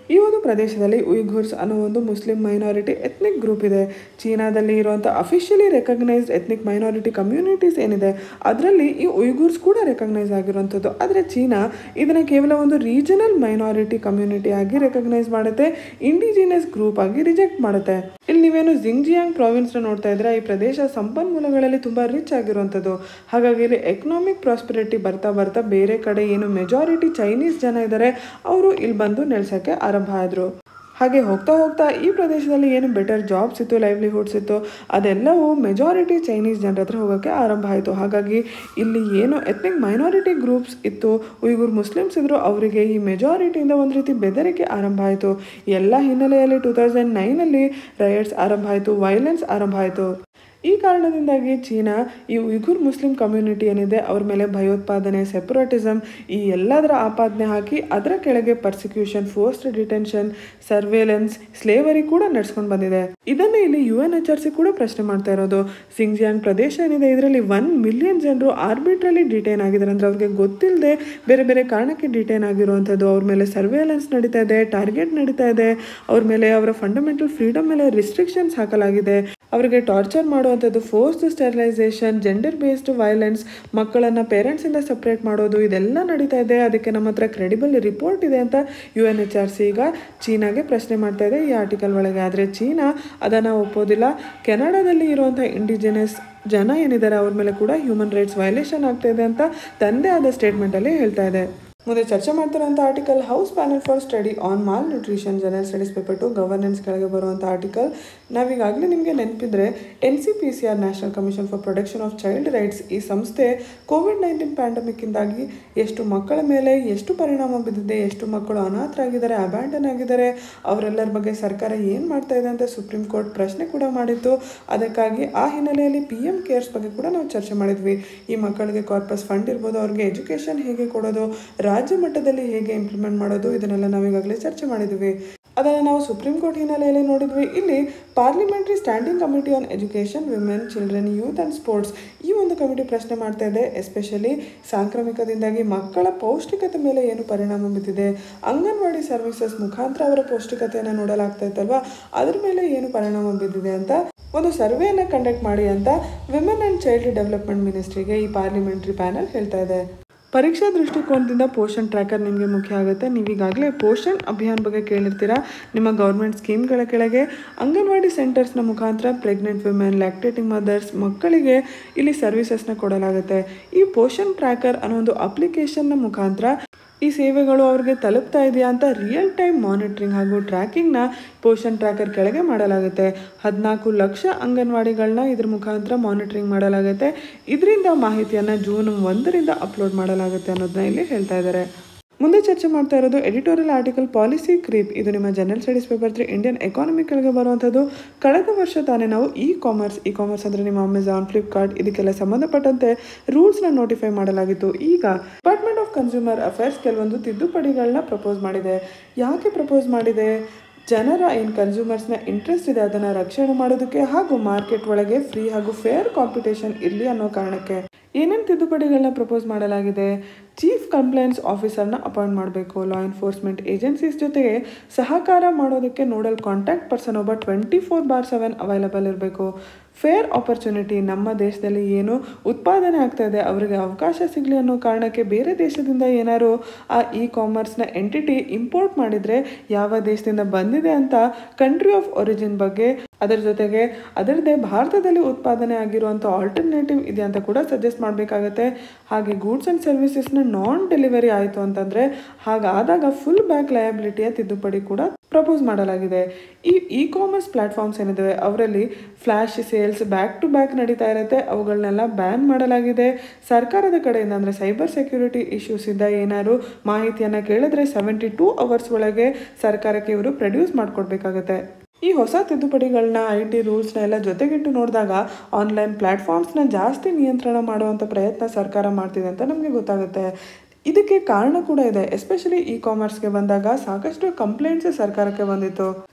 ಈ ಒಂದು ಪ್ರದೇಶದಲ್ಲಿ ಉಯ್ಘುರ್ಸ್ ಅನ್ನೋ ಒಂದು ಮುಸ್ಲಿಂ ಮೈನಾರಿಟಿ ಎಥ್ನಿಕ್ ಗ್ರೂಪ್ ಇದೆ. ಚೀನಾದಲ್ಲಿ ಇರುವಂಥ officially recognised ethnic minority communities ಏನಿದೆ ಅದರಲ್ಲಿ ಈ ಉಯ್ಘುರ್ಸ್ ಕೂಡ ರೆಕಗ್ನೈಸ್ ಆಗಿರುವಂಥದ್ದು. ಆದರೆ ಚೀನಾ ಇದನ್ನು ಕೇವಲ ಒಂದು ರೀಜನಲ್ ಮೈನಾರಿಟಿ ಕಮ್ಯುನಿಟಿ ಆಗಿ ರೆಕಗ್ನೈಸ್ ಮಾಡುತ್ತೆ, ಇಂಡಿಜಿನಿಯಸ್ ಗ್ರೂಪ್ ಆಗಿ ರಿಜೆಕ್ಟ್ ಮಾಡುತ್ತೆ. ಇಲ್ಲಿ ನೀವೇನು ಜಿಂಗ್ಜಿಯಾಂಗ್ ಪ್ರಾವಿನ್ಸ್ನ ನೋಡ್ತಾ ಇದ್ರೆ ಈ ಪ್ರದೇಶ ಸಂಪನ್ಮೂಲಗಳಲ್ಲಿ ತುಂಬ ರಿಚ್ ಆಗಿರುವಂಥದ್ದು. ಹಾಗಾಗಿ ಇಲ್ಲಿ ಎಕನಾಮಿಕ್ ಪ್ರಾಸ್ಪೆರಿಟಿ ಬರ್ತಾ ಬರ್ತಾ ಬೇರೆ ಕಡೆ ಏನು ಮೆಜಾರಿಟಿ ಚೈನೀಸ್ ಜನ ಇದ್ದಾರೆ ಅವರು ಇಲ್ಲಿ ಬಂದು ನೆಲೆಸೋಕ್ಕೆ ಆರಂಭ ಆದರು. ಹಾಗೆ ಹೋಗ್ತಾ ಹೋಗ್ತಾ ಈ ಪ್ರದೇಶದಲ್ಲಿ ಏನು ಬೆಟರ್ ಜಾಬ್ಸ್ ಇತ್ತು, ಲೈವ್ಲಿಹುಡ್ಸ್ ಇತ್ತು, ಅದೆಲ್ಲವೂ ಮೆಜಾರಿಟಿ ಚೈನೀಸ್ ಜನರ ಹತ್ರ ಹೋಗೋಕ್ಕೆ ಆರಂಭ ಆಯಿತು. ಹಾಗಾಗಿ ಇಲ್ಲಿ ಏನು ಎಥ್ನಿಕ್ ಮೈನಾರಿಟಿ ಗ್ರೂಪ್ಸ್ ಇತ್ತು, ಉಯ್ಗುರ್ ಮುಸ್ಲಿಮ್ಸ್ ಇದ್ದರು, ಅವರಿಗೆ ಈ ಮೆಜಾರಿಟಿಯಿಂದ ಒಂದು ರೀತಿ ಬೆದರಿಕೆ ಆರಂಭ ಆಯಿತು. ಎಲ್ಲ ಹಿನ್ನೆಲೆಯಲ್ಲಿ 2009 ರೈಟ್ಸ್ ಆರಂಭ ಆಯಿತು, ವೈಲೆನ್ಸ್ ಆರಂಭ ಆಯಿತು. ಈ ಕಾರಣದಿಂದಾಗಿ ಚೀನಾ ಈ ಉಯ್ಗುರ್ ಮುಸ್ಲಿಂ ಕಮ್ಯುನಿಟಿ ಏನಿದೆ ಅವ್ರ ಮೇಲೆ ಭಯೋತ್ಪಾದನೆ, ಸೆಪರೇಟಿಸಮ್ ಈ ಎಲ್ಲದರ ಆಪಾದನೆ ಹಾಕಿ ಅದರ ಕೆಳಗೆ persecution, forced detention, surveillance, slavery ಕೂಡ ನಡೆಸ್ಕೊಂಡು ಬಂದಿದೆ. ಇದನ್ನೇ ಇಲ್ಲಿ UNHRC ಕೂಡ ಪ್ರಶ್ನೆ ಮಾಡ್ತಾ ಇರೋದು. ಸಿಂಗ್ಜಿಯಾಂಗ್ ಪ್ರದೇಶ ಏನಿದೆ ಇದರಲ್ಲಿ 1 ಮಿಲಿಯನ್ ಜನರು ಆರ್ಬಿಟ್ರಲಿ ಡಿಟೈನ್ ಆಗಿದ್ದಾರೆ. ಅಂದರೆ ಅವ್ರಿಗೆ ಗೊತ್ತಿಲ್ಲದೆ ಬೇರೆ ಬೇರೆ ಕಾರಣಕ್ಕೆ ಡಿಟೈನ್ ಆಗಿರುವಂಥದ್ದು. ಅವ್ರ ಮೇಲೆ ಸರ್ವೇಲೆನ್ಸ್ ನಡೀತಾ ಇದೆ, ಟಾರ್ಗೆಟ್ ನಡೀತಾ ಇದೆ, ಅವ್ರ ಮೇಲೆ ಅವರ ಫಂಡಮೆಂಟಲ್ ಫ್ರೀಡಮ್ ಮೇಲೆ ರಿಸ್ಟ್ರಿಕ್ಷನ್ಸ್ ಹಾಕಲಾಗಿದೆ, ಅವರಿಗೆ ಟಾರ್ಚರ್ ಮಾಡುವಂಥದ್ದು, forced sterilisation, gender based violence, ಮಕ್ಕಳನ್ನು ಪೇರೆಂಟ್ಸಿಂದ ಸಪ್ರೇಟ್ ಮಾಡೋದು, ಇದೆಲ್ಲ ನಡೀತಾ ಇದೆ. ಅದಕ್ಕೆ ನಮ್ಮ ಹತ್ರ ಕ್ರೆಡಿಬಲ್ ರಿಪೋರ್ಟ್ ಇದೆ ಅಂತ UNHRC ಈಗ ಚೀನಾಗೆ ಪ್ರಶ್ನೆ ಮಾಡ್ತಾ ಇದೆ ಈ ಆರ್ಟಿಕಲ್ ಒಳಗೆ. ಆದರೆ ಚೀನಾ ಅದನ್ನು ಒಪ್ಪೋದಿಲ್ಲ. ಕೆನಡಾದಲ್ಲಿ ಇರುವಂಥ ಇಂಡಿಜಿನಸ್ ಜನ ಏನಿದ್ದಾರೆ ಅವ್ರ ಮೇಲೆ ಕೂಡ ಹ್ಯೂಮನ್ ರೈಟ್ಸ್ ವೈಲೇಷನ್ ಆಗ್ತಾ ಇದೆ ಅಂತ ತನ್ನದೇ ಆದ ಸ್ಟೇಟ್ಮೆಂಟಲ್ಲಿ ಹೇಳ್ತಾ ಇದೆ. ಮುಂದೆ ಚರ್ಚೆ ಮಾಡ್ತಿರೋಂಥ article house panel for study on malnutrition general studies paper 2 governance ಕೆಳಗೆ ಬರುವಂಥ ಆರ್ಟಿಕಲ್. ನಾವೀಗಾಗಲೇ ನಿಮಗೆ ನೆನಪಿದ್ರೆ NCPCR national commission for protection of child rights ಈ ಸಂಸ್ಥೆ COVID-19 ಪ್ಯಾಂಡಮಿಕ್ಕಿಂದಾಗಿ ಎಷ್ಟು ಮಕ್ಕಳ ಮೇಲೆ ಎಷ್ಟು ಪರಿಣಾಮ ಬಿದ್ದಿದೆ, ಎಷ್ಟು ಮಕ್ಕಳು ಅನಾಥರಾಗಿದ್ದಾರೆ, ಅಬ್ಯಾಂಡನ್ ಆಗಿದ್ದಾರೆ, ಅವರೆಲ್ಲರ ಬಗ್ಗೆ ಸರ್ಕಾರ ಏನು ಮಾಡ್ತಾ ಇದೆ ಅಂತ ಸುಪ್ರೀಂ ಕೋರ್ಟ್ ಪ್ರಶ್ನೆ ಕೂಡ ಮಾಡಿತ್ತು. ಅದಕ್ಕಾಗಿ ಆ ಹಿನ್ನೆಲೆಯಲ್ಲಿ PM ಕೇರ್ಸ್ ಬಗ್ಗೆ ಕೂಡ ನಾವು ಚರ್ಚೆ ಮಾಡಿದ್ವಿ. ಈ ಮಕ್ಕಳಿಗೆ ಕಾರ್ಪಸ್ ಫಂಡ್ ಇರ್ಬೋದು, ಅವ್ರಿಗೆ ಎಜುಕೇಷನ್ ಹೇಗೆ ಕೊಡೋದು, ರಾಜ್ಯ ಮಟ್ಟದಲ್ಲಿ ಹೇಗೆ ಇಂಪ್ಲಿಮೆಂಟ್ ಮಾಡೋದು, ಇದನ್ನೆಲ್ಲ ನಾವು ಈಗಾಗಲೇ ಚರ್ಚೆ ಮಾಡಿದ್ವಿ. ಅದನ್ನು ನಾವು ಸುಪ್ರೀಂ ಕೋರ್ಟ್ ಹಿನ್ನೆಲೆಯಲ್ಲಿ ನೋಡಿದ್ವಿ. ಇಲ್ಲಿ parliamentary standing committee on education, women, children, youth and sports ಈ ಒಂದು ಕಮಿಟಿ ಪ್ರಶ್ನೆ ಮಾಡ್ತಾ ಇದೆ. ಎಸ್ಪೆಷಲಿ ಸಾಂಕ್ರಾಮಿಕದಿಂದಾಗಿ ಮಕ್ಕಳ ಪೌಷ್ಟಿಕತೆ ಮೇಲೆ ಏನು ಪರಿಣಾಮ ಬಿದ್ದಿದೆ, ಅಂಗನವಾಡಿ ಸರ್ವಿಸಸ್ ಮುಖಾಂತರ ಅವರ ಪೌಷ್ಟಿಕತೆಯನ್ನು ನೋಡಲಾಗ್ತಾ ಇತ್ತಲ್ವಾ, ಅದ್ರ ಮೇಲೆ ಏನು ಪರಿಣಾಮ ಬಿದ್ದಿದೆ ಅಂತ ಒಂದು ಸರ್ವೆಯನ್ನು ಕಂಡಕ್ಟ್ ಮಾಡಿ ಅಂತ ವಿಮೆನ್ ಆ್ಯಂಡ್ ಚೈಲ್ಡ್ ಡೆವಲಪ್ಮೆಂಟ್ ಮಿನಿಸ್ಟ್ರಿಗೆ ಈ ಪಾರ್ಲಿಮೆಂಟ್ರಿ ಪ್ಯಾನಲ್ ಹೇಳ್ತಾ ಇದೆ. ಪರೀಕ್ಷಾ ದೃಷ್ಟಿಕೋನದಿಂದ ಪೋಷಣ್ ಟ್ರ್ಯಾಕರ್ ನಿಮಗೆ ಮುಖ್ಯ ಆಗುತ್ತೆ. ನೀವೀಗಾಗಲೇ ಪೋಷಣ್ ಅಭಿಯಾನ್ ಬಗ್ಗೆ ಕೇಳಿರ್ತೀರಾ. ನಿಮ್ಮ ಗೌರ್ಮೆಂಟ್ ಸ್ಕೀಮ್ಗಳ ಕೆಳಗೆ ಅಂಗನವಾಡಿ ಸೆಂಟರ್ಸ್ನ ಮುಖಾಂತರ ಪ್ರೆಗ್ನೆಂಟ್ ವಿಮೆನ್, ಲ್ಯಾಕ್ಟೇಟಿಂಗ್ ಮದರ್ಸ್ ಮಕ್ಕಳಿಗೆ ಇಲ್ಲಿ ಸರ್ವಿಸಸ್ನ ಕೊಡಲಾಗುತ್ತೆ. ಈ ಪೋಷಣ್ ಟ್ರ್ಯಾಕರ್ ಅನ್ನೋ ಒಂದು ಅಪ್ಲಿಕೇಶನ್ನ ಮುಖಾಂತರ ಈ ಸೇವೆಗಳು ಅವ್ರಿಗೆ ತಲುಪ್ತಾ ಇದೆಯಾ ಅಂತ ರಿಯಲ್ ಟೈಮ್ ಮಾನಿಟ್ರಿಂಗ್ ಹಾಗೂ ಟ್ರ್ಯಾಕಿಂಗ್ನ ಪೋಷಣ್ ಟ್ರ್ಯಾಕರ್ ಕೆಳಗೆ ಮಾಡಲಾಗುತ್ತೆ. 14 ಲಕ್ಷ ಅಂಗನವಾಡಿಗಳನ್ನ ಇದ್ರ ಮುಖಾಂತರ ಮಾನಿಟ್ರಿಂಗ್ ಮಾಡಲಾಗುತ್ತೆ. ಇದರಿಂದ ಮಾಹಿತಿಯನ್ನು June 1 ಅಪ್ಲೋಡ್ ಮಾಡಲಾಗುತ್ತೆ ಅನ್ನೋದನ್ನ ಇಲ್ಲಿ ಹೇಳ್ತಾ ಇದ್ದಾರೆ. ಮುಂದೆ ಚರ್ಚೆ ಮಾಡ್ತಾ ಇರೋದು ಎಡಿಟೋರಿಯಲ್ ಆರ್ಟಿಕಲ್ ಪಾಲಿಸಿ ಕ್ರೀಪ್. ಇದು ನಿಮ್ಮ general studies paper 3 Indian economy ಕೆಳಗೆ ಬರುವಂಥದ್ದು. ಕಳೆದ ವರ್ಷ ತಾನೇ ನಾವು ಇ ಕಾಮರ್ಸ್ ಅಂದರೆ ನಿಮ್ಮ ಅಮೆಝಾನ್, ಫ್ಲಿಪ್ಕಾರ್ಟ್ ಇದಕ್ಕೆಲ್ಲ ಸಂಬಂಧಪಟ್ಟಂತೆ ರೂಲ್ಸ್ನ ನೋಟಿಫೈ ಮಾಡಲಾಗಿತ್ತು. ಈಗ ಡಿಪಾರ್ಟ್ಮೆಂಟ್ ಆಫ್ ಕನ್ಸ್ಯೂಮರ್ ಅಫೇರ್ಸ್ ಕೆಲವೊಂದು ತಿದ್ದುಪಡಿಗಳನ್ನ ಪ್ರಪೋಸ್ ಮಾಡಿದೆ. ಯಾಕೆ ಪ್ರಪೋಸ್ ಮಾಡಿದೆ? ಜನರ ಏನು ಕನ್ಸ್ಯೂಮರ್ಸ್ನ ಇಂಟ್ರೆಸ್ಟ್ ಇದೆ ಅದನ್ನು ರಕ್ಷಣೆ ಮಾಡೋದಕ್ಕೆ ಹಾಗೂ ಮಾರ್ಕೆಟ್ ಒಳಗೆ ಫ್ರೀ ಹಾಗೂ ಫೇರ್ ಕಾಂಪಿಟೇಷನ್ ಇರಲಿ ಅನ್ನೋ ಕಾರಣಕ್ಕೆ ಏನೇನು ತಿದ್ದುಪಡಿಗಳನ್ನ ಪ್ರಪೋಸ್ ಮಾಡಲಾಗಿದೆ. ಚೀಫ್ ಕಂಪ್ಲೇಂಟ್ಸ್ ಆಫೀಸರ್ನ ಅಪಾಯಿಂಟ್ ಮಾಡಬೇಕು. ಲಾ ಎನ್ಫೋರ್ಸ್ಮೆಂಟ್ ಏಜೆನ್ಸೀಸ್ ಜೊತೆಗೆ ಸಹಕಾರ ಮಾಡೋದಕ್ಕೆ ನೋಡಲ್ ಕಾಂಟ್ಯಾಕ್ಟ್ ಪರ್ಸನ್ ಒಬ್ಬ 24/7 ಅವೈಲಬಲ್ ಇರಬೇಕು. ಫೇರ್ ಆಪರ್ಚುನಿಟಿ, ನಮ್ಮ ದೇಶದಲ್ಲಿ ಏನು ಉತ್ಪಾದನೆ ಆಗ್ತಾ ಇದೆ ಅವರಿಗೆ ಅವಕಾಶ ಸಿಗಲಿ ಅನ್ನೋ ಕಾರಣಕ್ಕೆ ಬೇರೆ ದೇಶದಿಂದ ಏನಾದ್ರು ಆ ಇ ಕಾಮರ್ಸ್ನ ಎಂಟಿಟಿ ಇಂಪೋರ್ಟ್ ಮಾಡಿದರೆ ಯಾವ ದೇಶದಿಂದ ಬಂದಿದೆ ಅಂತ ಕಂಟ್ರಿ ಆಫ್ ಒರಿಜಿನ್ ಬಗ್ಗೆ, ಅದರ ಜೊತೆಗೆ ಅದರದ್ದೇ ಭಾರತದಲ್ಲಿ ಉತ್ಪಾದನೆ ಆಗಿರುವಂಥ ಆಲ್ಟರ್ನೇಟಿವ್ ಇದೆ ಅಂತ ಕೂಡ ಸಜೆಸ್ಟ್ ಮಾಡಬೇಕಾಗತ್ತೆ. ಹಾಗೆ ಗೂಡ್ಸ್ ಆ್ಯಂಡ್ ಸರ್ವಿಸಸ್ನ ನಾನ್ ಡೆಲಿವರಿ ಆಯಿತು ಅಂತಂದರೆ ಹಾಗಾದಾಗ ಫುಲ್ ಬ್ಯಾಕ್ ಲಯಬಿಲಿಟಿಯ ತಿದ್ದುಪಡಿ ಕೂಡ ಪ್ರಪೋಸ್ ಮಾಡಲಾಗಿದೆ. ಈ ಇ ಕಾಮರ್ಸ್ ಪ್ಲಾಟ್ಫಾರ್ಮ್ಸ್ ಏನಿದ್ದಾವೆ ಅವರಲ್ಲಿ flash sales back to back ನಡೀತಾ ಇರುತ್ತೆ, ಅವುಗಳನ್ನೆಲ್ಲ ಬ್ಯಾನ್ ಮಾಡಲಾಗಿದೆ. ಸರ್ಕಾರದ ಕಡೆಯಿಂದ ಅಂದರೆ ಸೈಬರ್ ಸೆಕ್ಯೂರಿಟಿ ಇಶ್ಯೂಸ್ ಇಂದ ಏನಾದ್ರು ಮಾಹಿತಿಯನ್ನು ಕೇಳಿದ್ರೆ 72 ಅವರ್ಸ್ ಒಳಗೆ ಸರ್ಕಾರಕ್ಕೆ ಇವರು ಪ್ರೊಡ್ಯೂಸ್ ಮಾಡಿಕೊಡ್ಬೇಕಾಗತ್ತೆ. ಈ ಹೊಸ ತಿದ್ದುಪಡಿಗಳನ್ನ IT ರೂಲ್ಸ್ನ ಎಲ್ಲ ಜೊತೆಗಿಟ್ಟು ನೋಡಿದಾಗ ಆನ್ಲೈನ್ ಪ್ಲ್ಯಾಟ್ಫಾರ್ಮ್ಸ್ನ ಜಾಸ್ತಿ ನಿಯಂತ್ರಣ ಮಾಡುವಂಥ ಪ್ರಯತ್ನ ಸರ್ಕಾರ ಮಾಡ್ತಿದೆ ಅಂತ ನಮಗೆ ಗೊತ್ತಾಗುತ್ತೆ. ಇದಕ್ಕೆ ಕಾರಣ ಕೂಡ ಇದೆ. ಎಸ್ಪೆಷಲಿ ಇ ಕಾಮರ್ಸ್ಗೆ ಬಂದಾಗ ಸಾಕಷ್ಟು ಕಂಪ್ಲೇಂಟ್ಸ್ ಸರ್ಕಾರಕ್ಕೆ ಬಂದಿತ್ತು.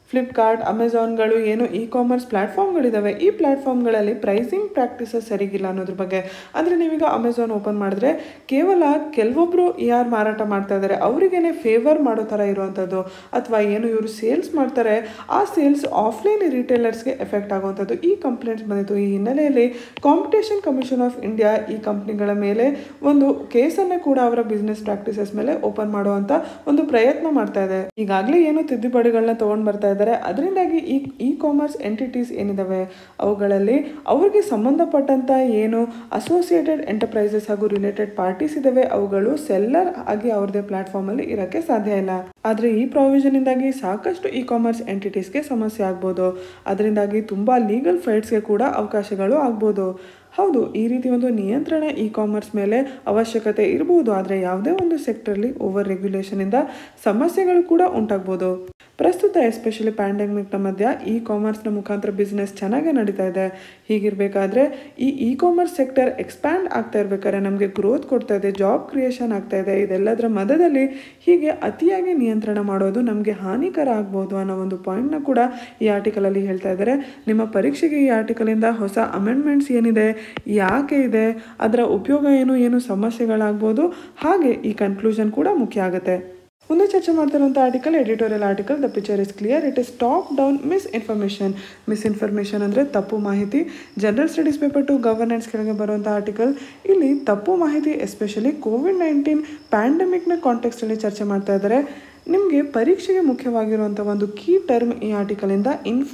ಫ್ಲಿಪ್ಕಾರ್ಟ್, ಅಮೆಝಾನ್ಗಳು ಏನು ಇ ಕಾಮರ್ಸ್ ಪ್ಲ್ಯಾಟ್ಫಾರ್ಮ್ಗಳಿದ್ದಾವೆ, ಈ ಪ್ಲ್ಯಾಟ್ಫಾರ್ಮ್ಗಳಲ್ಲಿ ಪ್ರೈಸಿಂಗ್ ಪ್ರಾಕ್ಟೀಸಸ್ ಸರಿಗಿಲ್ಲ ಅನ್ನೋದ್ರ ಬಗ್ಗೆ. ಅಂದರೆ ನೀವೀಗ ಅಮೆಝಾನ್ ಓಪನ್ ಮಾಡಿದ್ರೆ ಕೇವಲ ಕೆಲವೊಬ್ಬರು ಯಾರು ಮಾರಾಟ ಮಾಡ್ತಾ ಇದ್ದಾರೆ ಅವರಿಗೇನೆ ಫೇವರ್ ಮಾಡೋ ಥರ ಇರುವಂಥದ್ದು, ಅಥವಾ ಏನು ಇವರು ಸೇಲ್ಸ್ ಮಾಡ್ತಾರೆ ಆ ಸೇಲ್ಸ್ ಆಫ್ಲೈನ್ ರಿಟೇಲರ್ಸ್ಗೆ ಎಫೆಕ್ಟ್ ಆಗುವಂಥದ್ದು ಈ ಕಂಪ್ಲೇಂಟ್ಸ್ ಬಂದಿತ್ತು. ಈ ಹಿನ್ನೆಲೆಯಲ್ಲಿ ಕಾಂಪಿಟೇಷನ್ ಕಮಿಷನ್ ಆಫ್ ಇಂಡಿಯಾ ಈ ಕಂಪ್ನಿಗಳ ಮೇಲೆ ಒಂದು ಕೇಸನ್ನು ಕೂಡ ಅವರ ಬಿಸ್ನೆಸ್ ಪ್ರಾಕ್ಟೀಸಸ್ ಮೇಲೆ ಓಪನ್ ಮಾಡುವಂಥ ಒಂದು ಪ್ರಯತ್ನ ಮಾಡ್ತಾ ಇದೆ. ಈಗಾಗಲೇ ಏನು ತಿದ್ದುಪಡಿಗಳನ್ನ ತೊಗೊಂಡು ಬರ್ತಾ ಇದ್ದಾರೆ, ಅದರಿಂದಾಗಿ ಇ ಕಾಮರ್ಸ್ ಎಂಟಿಟೀಸ್ ಏನಿದಾವೆ ಅವುಗಳಲ್ಲಿ ಅವ್ರಿಗೆ ಸಂಬಂಧಪಟ್ಟಂಥ ಏನು ಅಸೋಸಿಯೇಟೆಡ್ ಎಂಟರ್ಪ್ರೈಸಸ್ ಹಾಗೂ ರಿಲೇಟೆಡ್ ಪಾರ್ಟೀಸ್ ಇದಾವೆ ಅವುಗಳು ಸೆಲ್ಲರ್ ಆಗಿ ಅವ್ರದ್ದೇ ಪ್ಲಾಟ್ಫಾರ್ಮಲ್ಲಿ ಇರೋಕ್ಕೆ ಸಾಧ್ಯ ಇಲ್ಲ. ಆದರೆ ಈ ಪ್ರಾವಿಷನಿಂದಾಗಿ ಸಾಕಷ್ಟು ಇ ಕಾಮರ್ಸ್ ಎಂಟಿಟೀಸ್ಗೆ ಸಮಸ್ಯೆ ಆಗ್ಬೋದು. ಅದರಿಂದಾಗಿ ತುಂಬ ಲೀಗಲ್ ಫೈಟ್ಸ್ಗೆ ಕೂಡ ಅವಕಾಶಗಳು ಆಗ್ಬೋದು. ಹೌದು, ಈ ರೀತಿ ಒಂದು ನಿಯಂತ್ರಣ ಇ ಕಾಮರ್ಸ್ ಮೇಲೆ ಅವಶ್ಯಕತೆ ಇರ್ಬೋದು, ಆದರೆ ಯಾವುದೇ ಒಂದು ಸೆಕ್ಟರ್ಲಿ ಓವರ್ ರೆಗ್ಯುಲೇಷನಿಂದ ಸಮಸ್ಯೆಗಳು ಕೂಡ ಉಂಟಾಗ್ಬೋದು. ಪ್ರಸ್ತುತ ಎಸ್ಪೆಷಲಿ ಪ್ಯಾಂಡಮಿಕ್ನ ಮಧ್ಯ ಇ ಕಾಮರ್ಸ್ನ ಮುಖಾಂತರ ಬಿಸ್ನೆಸ್ ಚೆನ್ನಾಗೇ ನಡೀತಾ ಇದೆ. ಹೀಗಿರಬೇಕಾದ್ರೆ ಈ ಕಾಮರ್ಸ್ ಸೆಕ್ಟರ್ ಎಕ್ಸ್ಪ್ಯಾಂಡ್ ಆಗ್ತಾ ಇರ್ಬೇಕಾದ್ರೆ ನಮಗೆ ಗ್ರೋತ್ ಕೊಡ್ತಾ ಇದೆ, ಜಾಬ್ ಕ್ರಿಯೇಷನ್ ಆಗ್ತಾ ಇದೆ. ಇದೆಲ್ಲದರ ಮಧ್ಯದಲ್ಲಿ ಹೀಗೆ ಅತಿಯಾಗಿ ನಿಯಂತ್ರಣ ಮಾಡೋದು ನಮಗೆ ಹಾನಿಕರ ಆಗ್ಬೋದು ಅನ್ನೋ ಒಂದು ಪಾಯಿಂಟ್ನ ಕೂಡ ಈ ಆರ್ಟಿಕಲಲ್ಲಿ ಹೇಳ್ತಾ ಇದ್ದಾರೆ. ನಿಮ್ಮ ಪರೀಕ್ಷೆಗೆ ಈ ಆರ್ಟಿಕಲಿಂದ ಹೊಸ ಅಮೆಂಡ್ಮೆಂಟ್ಸ್ ಏನಿದೆ, ಯಾಕೆ ಇದೆ, ಅದರ ಉಪಯೋಗ ಏನು ಸಮಸ್ಯೆಗಳಾಗ್ಬೋದು, ಹಾಗೆ ಈ ಕನ್ಕ್ಲೂಷನ್ ಕೂಡ ಮುಖ್ಯ ಆಗುತ್ತೆ. ಮುಂದೆ ಚರ್ಚೆ ಮಾಡ್ತಿರುವಂಥ article editorial article. The picture is clear, it is top down misinformation ಅಂದರೆ ತಪ್ಪು ಮಾಹಿತಿ. ಜನರಲ್ ಸ್ಟಡೀಸ್ ಪೇಪರ್ 2 ಗವರ್ನೆನ್ಸ್ ಕೆಳಗೆ ಬರುವಂಥ ಆರ್ಟಿಕಲ್. ಇಲ್ಲಿ ತಪ್ಪು ಮಾಹಿತಿ ಎಸ್ಪೆಷಲಿ ಕೋವಿಡ್-19 ಪ್ಯಾಂಡಮಿಕ್ನ ಕಾಂಟೆಕ್ಸ್ಟಲ್ಲಿ ಚರ್ಚೆ ಮಾಡ್ತಾ ಇದ್ದಾರೆ. ನಿಮಗೆ ಪರೀಕ್ಷೆಗೆ ಮುಖ್ಯವಾಗಿರುವಂಥ ಒಂದು ಕೀ ಟರ್ಮ್ ಈ ಆರ್ಟಿಕಲಿಂದ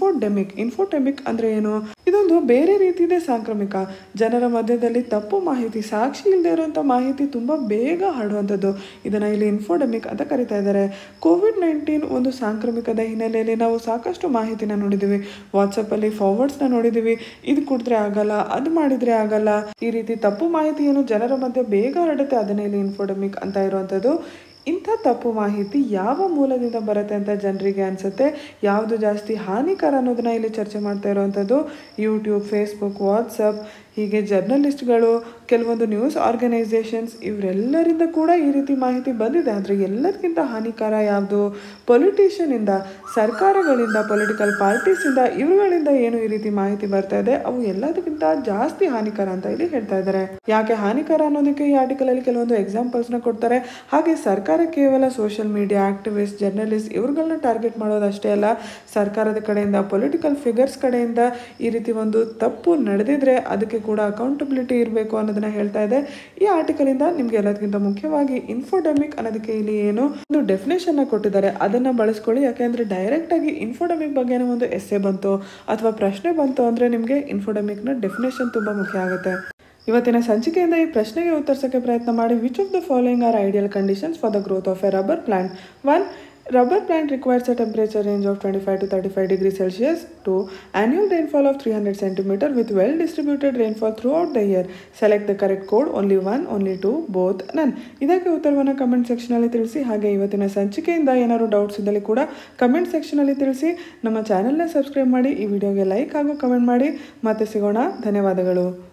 ಇನ್ಫೋಡೆಮಿಕ್ ಅಂದರೆ ಏನು? ಇದೊಂದು ಬೇರೆ ರೀತಿಯದೇ ಸಾಂಕ್ರಾಮಿಕ. ಜನರ ಮಧ್ಯದಲ್ಲಿ ತಪ್ಪು ಮಾಹಿತಿ, ಸಾಕ್ಷಿ ಇಲ್ಲದೆ ಇರುವಂಥ ಮಾಹಿತಿ ತುಂಬ ಬೇಗ ಹರಡುವಂಥದ್ದು. ಇದನ್ನು ಇಲ್ಲಿ ಇನ್ಫೋಡೆಮಿಕ್ ಅಂತ ಕರಿತಾ ಇದ್ದಾರೆ. ಕೋವಿಡ್-19 ಒಂದು ಸಾಂಕ್ರಾಮಿಕದ ಹಿನ್ನೆಲೆಯಲ್ಲಿ ನಾವು ಸಾಕಷ್ಟು ಮಾಹಿತಿನ ನೋಡಿದ್ದೀವಿ. ವಾಟ್ಸಪ್ಪಲ್ಲಿ ಫಾರ್ವರ್ಡ್ಸ್ನ ನೋಡಿದ್ದೀವಿ. ಇದು ಕುಡಿದ್ರೆ ಆಗಲ್ಲ, ಅದು ಮಾಡಿದರೆ ಆಗಲ್ಲ, ಈ ರೀತಿ ತಪ್ಪು ಮಾಹಿತಿ ಏನು ಜನರ ಮಧ್ಯೆ ಬೇಗ ಹರಡುತ್ತೆ, ಅದನ್ನೇ ಇಲ್ಲಿ ಇನ್ಫೋಡೆಮಿಕ್ ಅಂತ ಇರುವಂಥದ್ದು. ಇಂಥ ತಪ್ಪು ಮಾಹಿತಿ ಯಾವ ಮೂಲದಿಂದ ಬರುತ್ತೆ ಅಂತ ಜನರಿಗೆ ಅನಿಸುತ್ತೆ, ಯಾವುದು ಜಾಸ್ತಿ ಹಾನಿಕರ ಅನ್ನೋದನ್ನ ಇಲ್ಲಿ ಚರ್ಚೆ ಮಾಡ್ತಾ ಇರುವಂಥದ್ದು. ಯೂಟ್ಯೂಬ್, ಫೇಸ್ಬುಕ್, ವಾಟ್ಸಪ್, ಹೀಗೆ ಜರ್ನಲಿಸ್ಟ್ಗಳು, ಕೆಲವೊಂದು ನ್ಯೂಸ್ ಆರ್ಗನೈಸೇಷನ್ಸ್ ಇವರೆಲ್ಲರಿಂದ ಕೂಡ ಈ ರೀತಿ ಮಾಹಿತಿ ಬಂದಿದೆ. ಆದರೆ ಎಲ್ಲದಕ್ಕಿಂತ ಹಾನಿಕರ ಯಾವುದು? ಪೊಲಿಟಿಷಿಯನಿಂದ, ಸರ್ಕಾರಗಳಿಂದ, ಪೊಲಿಟಿಕಲ್ ಪಾರ್ಟೀಸಿಂದ, ಇವುಗಳಿಂದ ಏನು ಈ ರೀತಿ ಮಾಹಿತಿ ಬರ್ತಾ ಇದೆ ಅವು ಎಲ್ಲದಕ್ಕಿಂತ ಜಾಸ್ತಿ ಹಾನಿಕರ ಅಂತ ಇಲ್ಲಿ ಹೇಳ್ತಾ ಇದ್ದಾರೆ. ಯಾಕೆ ಹಾನಿಕರ ಅನ್ನೋದಕ್ಕೆ ಈ ಆರ್ಟಿಕಲಲ್ಲಿ ಕೆಲವೊಂದು ಎಕ್ಸಾಂಪಲ್ಸ್ನ ಕೊಡ್ತಾರೆ. ಹಾಗೆ ಸರ್ಕಾರ ಕೇವಲ ಸೋಷಿಯಲ್ ಮೀಡಿಯಾ ಆಕ್ಟಿವಿಸ್ಟ್, ಜರ್ನಲಿಸ್ಟ್ ಇವ್ರುಗಳನ್ನ ಟಾರ್ಗೆಟ್ ಮಾಡೋದಷ್ಟೇ ಅಲ್ಲ, ಸರ್ಕಾರದ ಕಡೆಯಿಂದ, ಪೊಲಿಟಿಕಲ್ ಫಿಗರ್ಸ್ ಕಡೆಯಿಂದ ಈ ರೀತಿ ಒಂದು ತಪ್ಪು ನಡೆದಿದ್ರೆ ಅದಕ್ಕೆ ಕೂಡ ಅಕೌಂಟಬಿಲಿಟಿ ಇರಬೇಕು ಅನ್ನೋದನ್ನ ಹೇಳ್ತಾ ಇದೆ ಈ ಆರ್ಟಿಕಲಿಂದ. ನಿಮ್ಗೆ ಎಲ್ಲದಕ್ಕಿಂತ ಮುಖ್ಯವಾಗಿ ಇನ್ಫೋಡೆಮಿಕ್ ಅನ್ನೋದಕ್ಕೆ ಇಲ್ಲಿ ಏನು ಒಂದು ಡೆಫಿನೇಷನ್ ಕೊಟ್ಟಿದ್ದಾರೆ ಅದನ್ನ ಬಳಸ್ಕೊಳ್ಳಿ. ಯಾಕೆಂದ್ರೆ ಡೈರೆಕ್ಟ್ ಆಗಿ ಇನ್ಫೋಡೆಮಿಕ್ ಬಗ್ಗೆ ಒಂದು ಎಸ್ಸೆ ಬಂತು ಅಥವಾ ಪ್ರಶ್ನೆ ಬಂತು ಅಂದ್ರೆ ನಿಮಗೆ ಇನ್ಫೋಡೆಮಿಕ್ನ ಡೆಫಿನೇಷನ್ ತುಂಬಾ ಮುಖ್ಯ ಆಗುತ್ತೆ. ಇವತ್ತಿನ ಸಂಚಿಕೆಯಿಂದ ಈ ಪ್ರಶ್ನೆಗೆ ಉತ್ತರಿಸೋಕ್ಕೆ ಪ್ರಯತ್ನ ಮಾಡಿ. Which of the following are ideal conditions for the growth of a rubber plant? 1. Rubber plant requires a temperature range of 25 to 35 degrees Celsius. 2. Annual rainfall of 300 cm with well distributed rainfall throughout the year. Select the correct code. Only 1, only 2, both, none. ಇದಕ್ಕೆ ಉತ್ತರವನ್ನು comment ಸೆಕ್ಷನಲ್ಲಿ ತಿಳಿಸಿ. ಹಾಗೆ ಇವತ್ತಿನ ಸಂಚಿಕೆಯಿಂದ ಏನಾದರೂ doubts ಇದ್ದಲ್ಲಿ ಕೂಡ comment ಸೆಕ್ಷನಲ್ಲಿ ತಿಳಿಸಿ. ನಮ್ಮ ಚಾನೆಲ್ನ ಸಬ್ಸ್ಕ್ರೈಬ್ ಮಾಡಿ, ಈ ವಿಡಿಯೋಗೆ ಲೈಕ್ ಹಾಗೂ ಕಮೆಂಟ್ ಮಾಡಿ. ಮತ್ತೆ ಸಿಗೋಣ. ಧನ್ಯವಾದಗಳು.